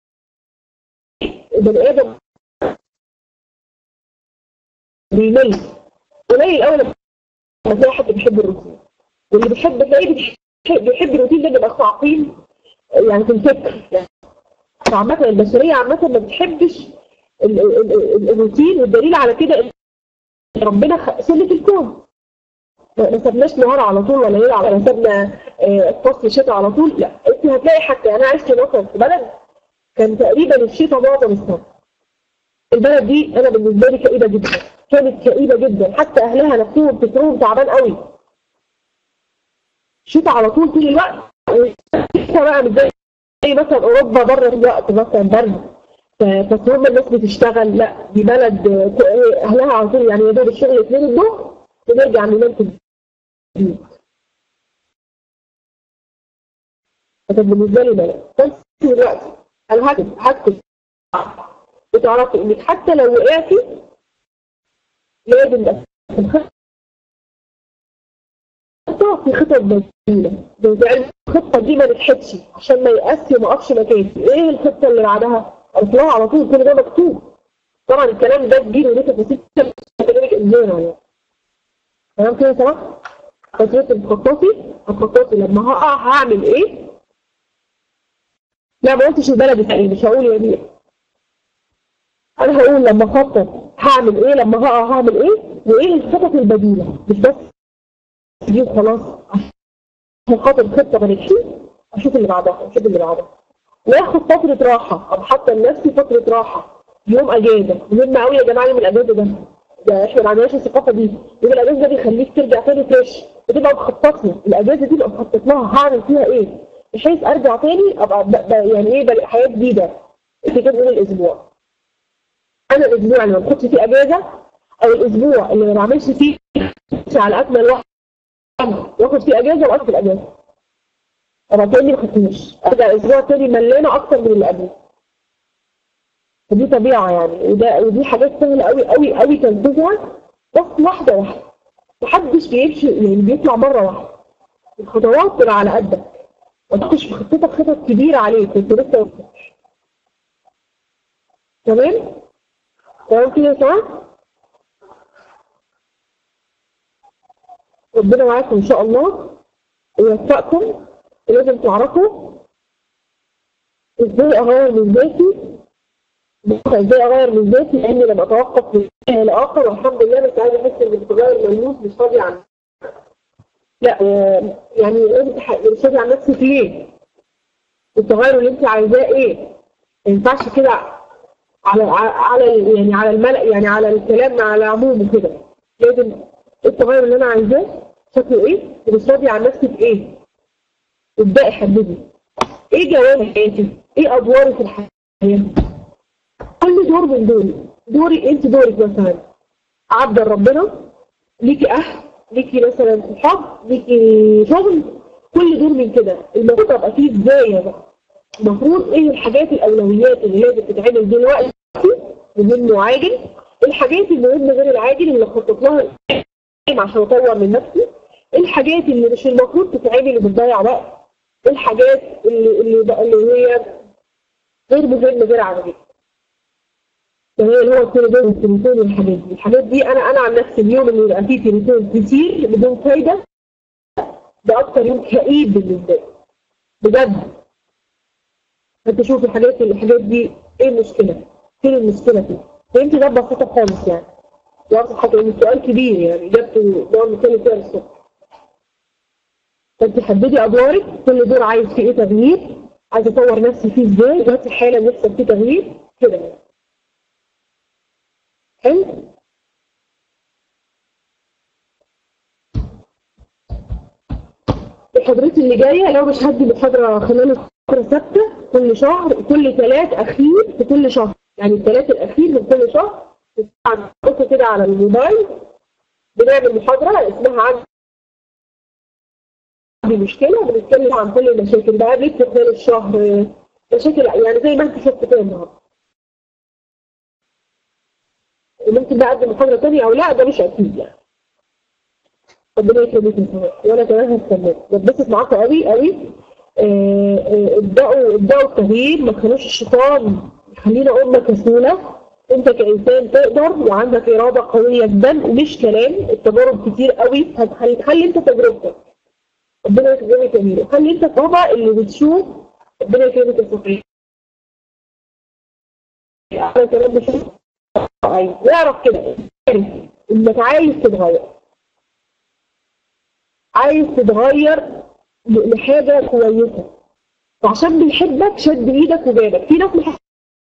البني ادم بيمل قليل قوي لما تلاقي حد بيحب الروتين، واللي بيحب تلاقيه بيحب الروتين ده بيبقى صعقين يعني في الفكر يعني. عامة البشرية عامة ما بتحبش الروتين، والدليل على كده ان ربنا سنة الكون ما سابناش نهار على طول ولا ليل على سابنا فصل شتاء على طول، لا انت هتلاقي حتى انا عشت مثلا في بلد كان تقريبا الشتاء معظم السنة. البلد دي انا بالنسبه لي كئيبه جدا، كانت كئيبه جدا، حتى اهلها نفسهم فكرهم تعبان قوي. شتاء على طول الوقت، والشتاء بقى مش زي مثلا اوروبا بره في وقت مثلا برد فهم الناس بتشتغل، لا دي بلد اهلها على طول يعني يا دوب الشغل 2 الظهر ونرجع ننام في البيت. فكان بالنسبه لي بلد بس دلوقتي انا هكتب وتعرفي انك حتى لو وقعتي لازم في خطط بديله، الخطه دي ما نجحتش عشان ما يأسي وما اقفش مكاني، ايه الخطه اللي بعدها؟ اطلعها على طول، كل ده مكتوب. طبعا الكلام ده كبير وليه تفاصيل كلامك انجينا يعني. تمام كده صح؟ فترة الخطاطي لما هقع هعمل ايه؟ لا ما قلتش البلد الثاني، مش هقول يا دي. انا هقول لما اخطط هعمل ايه، لما هقع هعمل ايه، وايه الخطط البديله، مش بس دي وخلاص عشان خاطر خطه ما نجحتش اشوف اللي بعدها، واخد فتره راحه او حتى لنفسي فتره راحه، يوم اجازه مهم قوي يا جماعه. يوم الاجازه ده احنا ما عندناش الثقافه دي، يوم الاجازه ده بيخليك ترجع تاني فريش وتبقى مخطط له، الاجازه دي ببقى مخطط لها هعمل فيها ايه بحيث ارجع تاني ابقى يعني ايه حياه جديده. انت كده طول الاسبوع انا الاسبوع اللي ما باخدش فيه اجازه او الاسبوع اللي ما بعملش فيه على اكمل وجه واخد فيه اجازه واخد الاجازه، ابقى كاني ما خدتوش، ارجع الاسبوع التاني ملانه اكتر من اللي قبله. فدي طبيعه يعني، ودي حاجات سهله قوي قوي قوي تنفيذها، بس واحده واحده. محدش بيمشي يعني بيطلع مره واحده، الخطوات تبقى على قدك، ما تحطش في خطتك خطط كبيره عليك انت لسه وصلتش. تمام؟ تمام كده يا سعاد؟ ربنا معاكم ان شاء الله ويوفقكم. لازم تعرفوا ازاي اغير من ذاتي، ازاي اغير من ذاتي، لاني لما اتوقف من الاخر والحمد لله بس عايزه احس ان التغير ملموس مش فاضي عنه. لا يعني لازم مش فاضي عن نفسك ليه؟ التغير اللي انت عايزاه ايه؟ ما ينفعش كده على يعني على الملأ، يعني على الكلام على عمومه كده. لازم التغير اللي انا عايزاه شكله ايه؟ ومش راضي عن نفسك ايه؟ ابدأي حددي ايه جوانب حياتي؟ ايه ادواري في الحياه؟ كل دور من دوري انت دورك مثلا عبد ربنا، ليكي اهل، ليكي مثلا صحاب، ليكي شغل، كل دور من كده المفروض ابقى فيه ازاي بقى. المفروض ايه الحاجات الاولويات اللي لازم تتعمل دلوقتي مهم وعاجل، الحاجات المهمه غير العاجل اللي خطط لها عشان اطور من نفسي، الحاجات اللي مش المفروض تتعمل وبتضيع وقت، الحاجات اللي هي غير مهمه غير عاجله. اللي هو التليفون والتليفون والحاجات دي انا عن نفسي اليوم اللي يبقى فيه تليفون كتير بدون فايده ده اكتر يوم كئيب بالنسبه لي بجد. انت شوف الحاجات دي ايه المشكله؟ فين المشكله فيه؟ فهمتي؟ ده ببساطه خالص يعني. وابسط حاجه ان السؤال كبير يعني اجابته نقعد نتكلم فيها للصبح. فانت حددي ادوارك، كل دور عايز فيه ايه تغيير، عايز اطور نفسي فيه ازاي، دلوقتي حالا نفسك فيه تغيير كده يعني. حلو؟ محاضرتي اللي جايه لو مش هدي محاضره خلال الفتره ثابته كل شهر، كل ثلاث اخير في كل شهر، يعني الثلاث الاخير من كل شهر بنحط كده على الموبايل بنعمل محاضره اسمها عندي مشكله، بنتكلم عن كل المشاكل بقى بنكتب خلال الشهر مشاكل يعني زي ما انت شفت كده النهارده. ممكن بقى اقدم محاضره ثانيه او لا ده مش اكيد يعني. ربنا يكرمك وانا كمان هستناك، بتبسط معاكم قوي قوي. ابداوا التغيير، ما تخلوش الشيطان يخلينا امه كسوله. انت كانسان تقدر وعندك اراده قويه جدا ومش كلام، التجارب كتير قوي هتخلي انت تجربتك. ربنا يكرمك يا ميرو، خلي انت الطبع اللي بتشوف. ربنا يكرمك يا صفيه. انا كمان بشوف اعرف كده انك عايز تتغير لحاجه كويسه، وعشان بيحبك شد ايدك وجابك. في ناس ما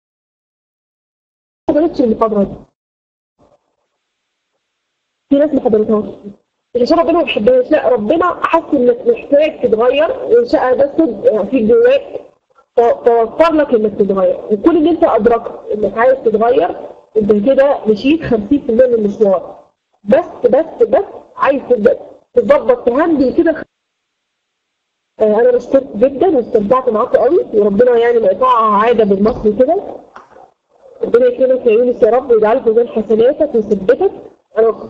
حضرتش المحاضره دي، في ناس ما حضرتهاش مش عشان ربنا ما بيحبهاش، لا ربنا حس انك محتاج تتغير وانشاء ده صدق في جواك توفر لك انك تتغير، وكل اللي انت ادركت انك عايز تتغير انت كده مشيت 50% من المشوار. بس عايز تبدا تظبط تهندل كده. انا بشكرك جدا واستمتعت معاكم قوي، وربنا يعني ما يقطعها عاده بالمصري كده. ربنا يكرمك يا يونس يا رب ويجعلك من حسناتك ويثبتك. انا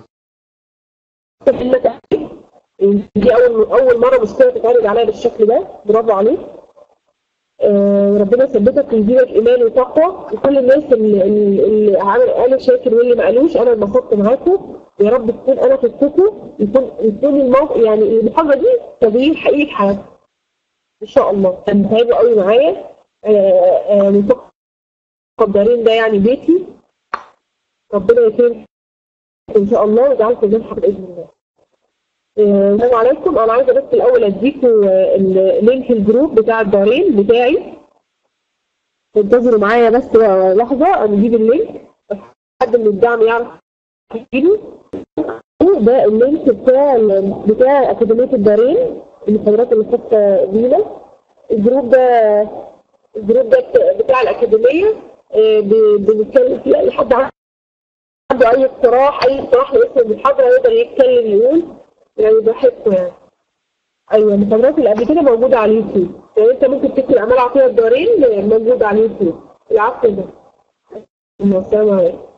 دي اول مره مشكله تتعرض عليا بالشكل ده، برافو عليك. ربنا يثبتك ويزيدك ايمان وتقوى، وكل الناس اللي قالوا شاكر واللي ما قالوش انا انبسطت معاكم. يا رب تكون انا فدتكم، يكون الموقف يعني المحاضره دي تغيير حقيقي في حياتكم ان شاء الله. كان تعبوا قوي معايا مقدرين ده يعني بيتي. ربنا يكرمكم ان شاء الله ويجعلكم منحة باذن الله. السلام عليكم. انا عايزه بس الاول اديكم اللينك الجروب بتاع الدارين بتاعي، انتظروا معايا بس لحظه نجيب اللينك حد من الدعم يعرف يجيبه. ده اللينك بتاع اكاديميه الدارين، المحاضرات اللي خاصه بينا. الجروب ده بتاع الاكاديميه بنتكلم فيه. اي حد عنده اي اقتراح لاسم المحاضره يقدر يتكلم يقول، يعني براحتكم يعني. ايوه المحاضرات اللي قبل كده موجوده على اليوتيوب، يعني انت ممكن تكتب امال عطيه الدارين موجوده على اليوتيوب. العفو ده. السلام عليكم.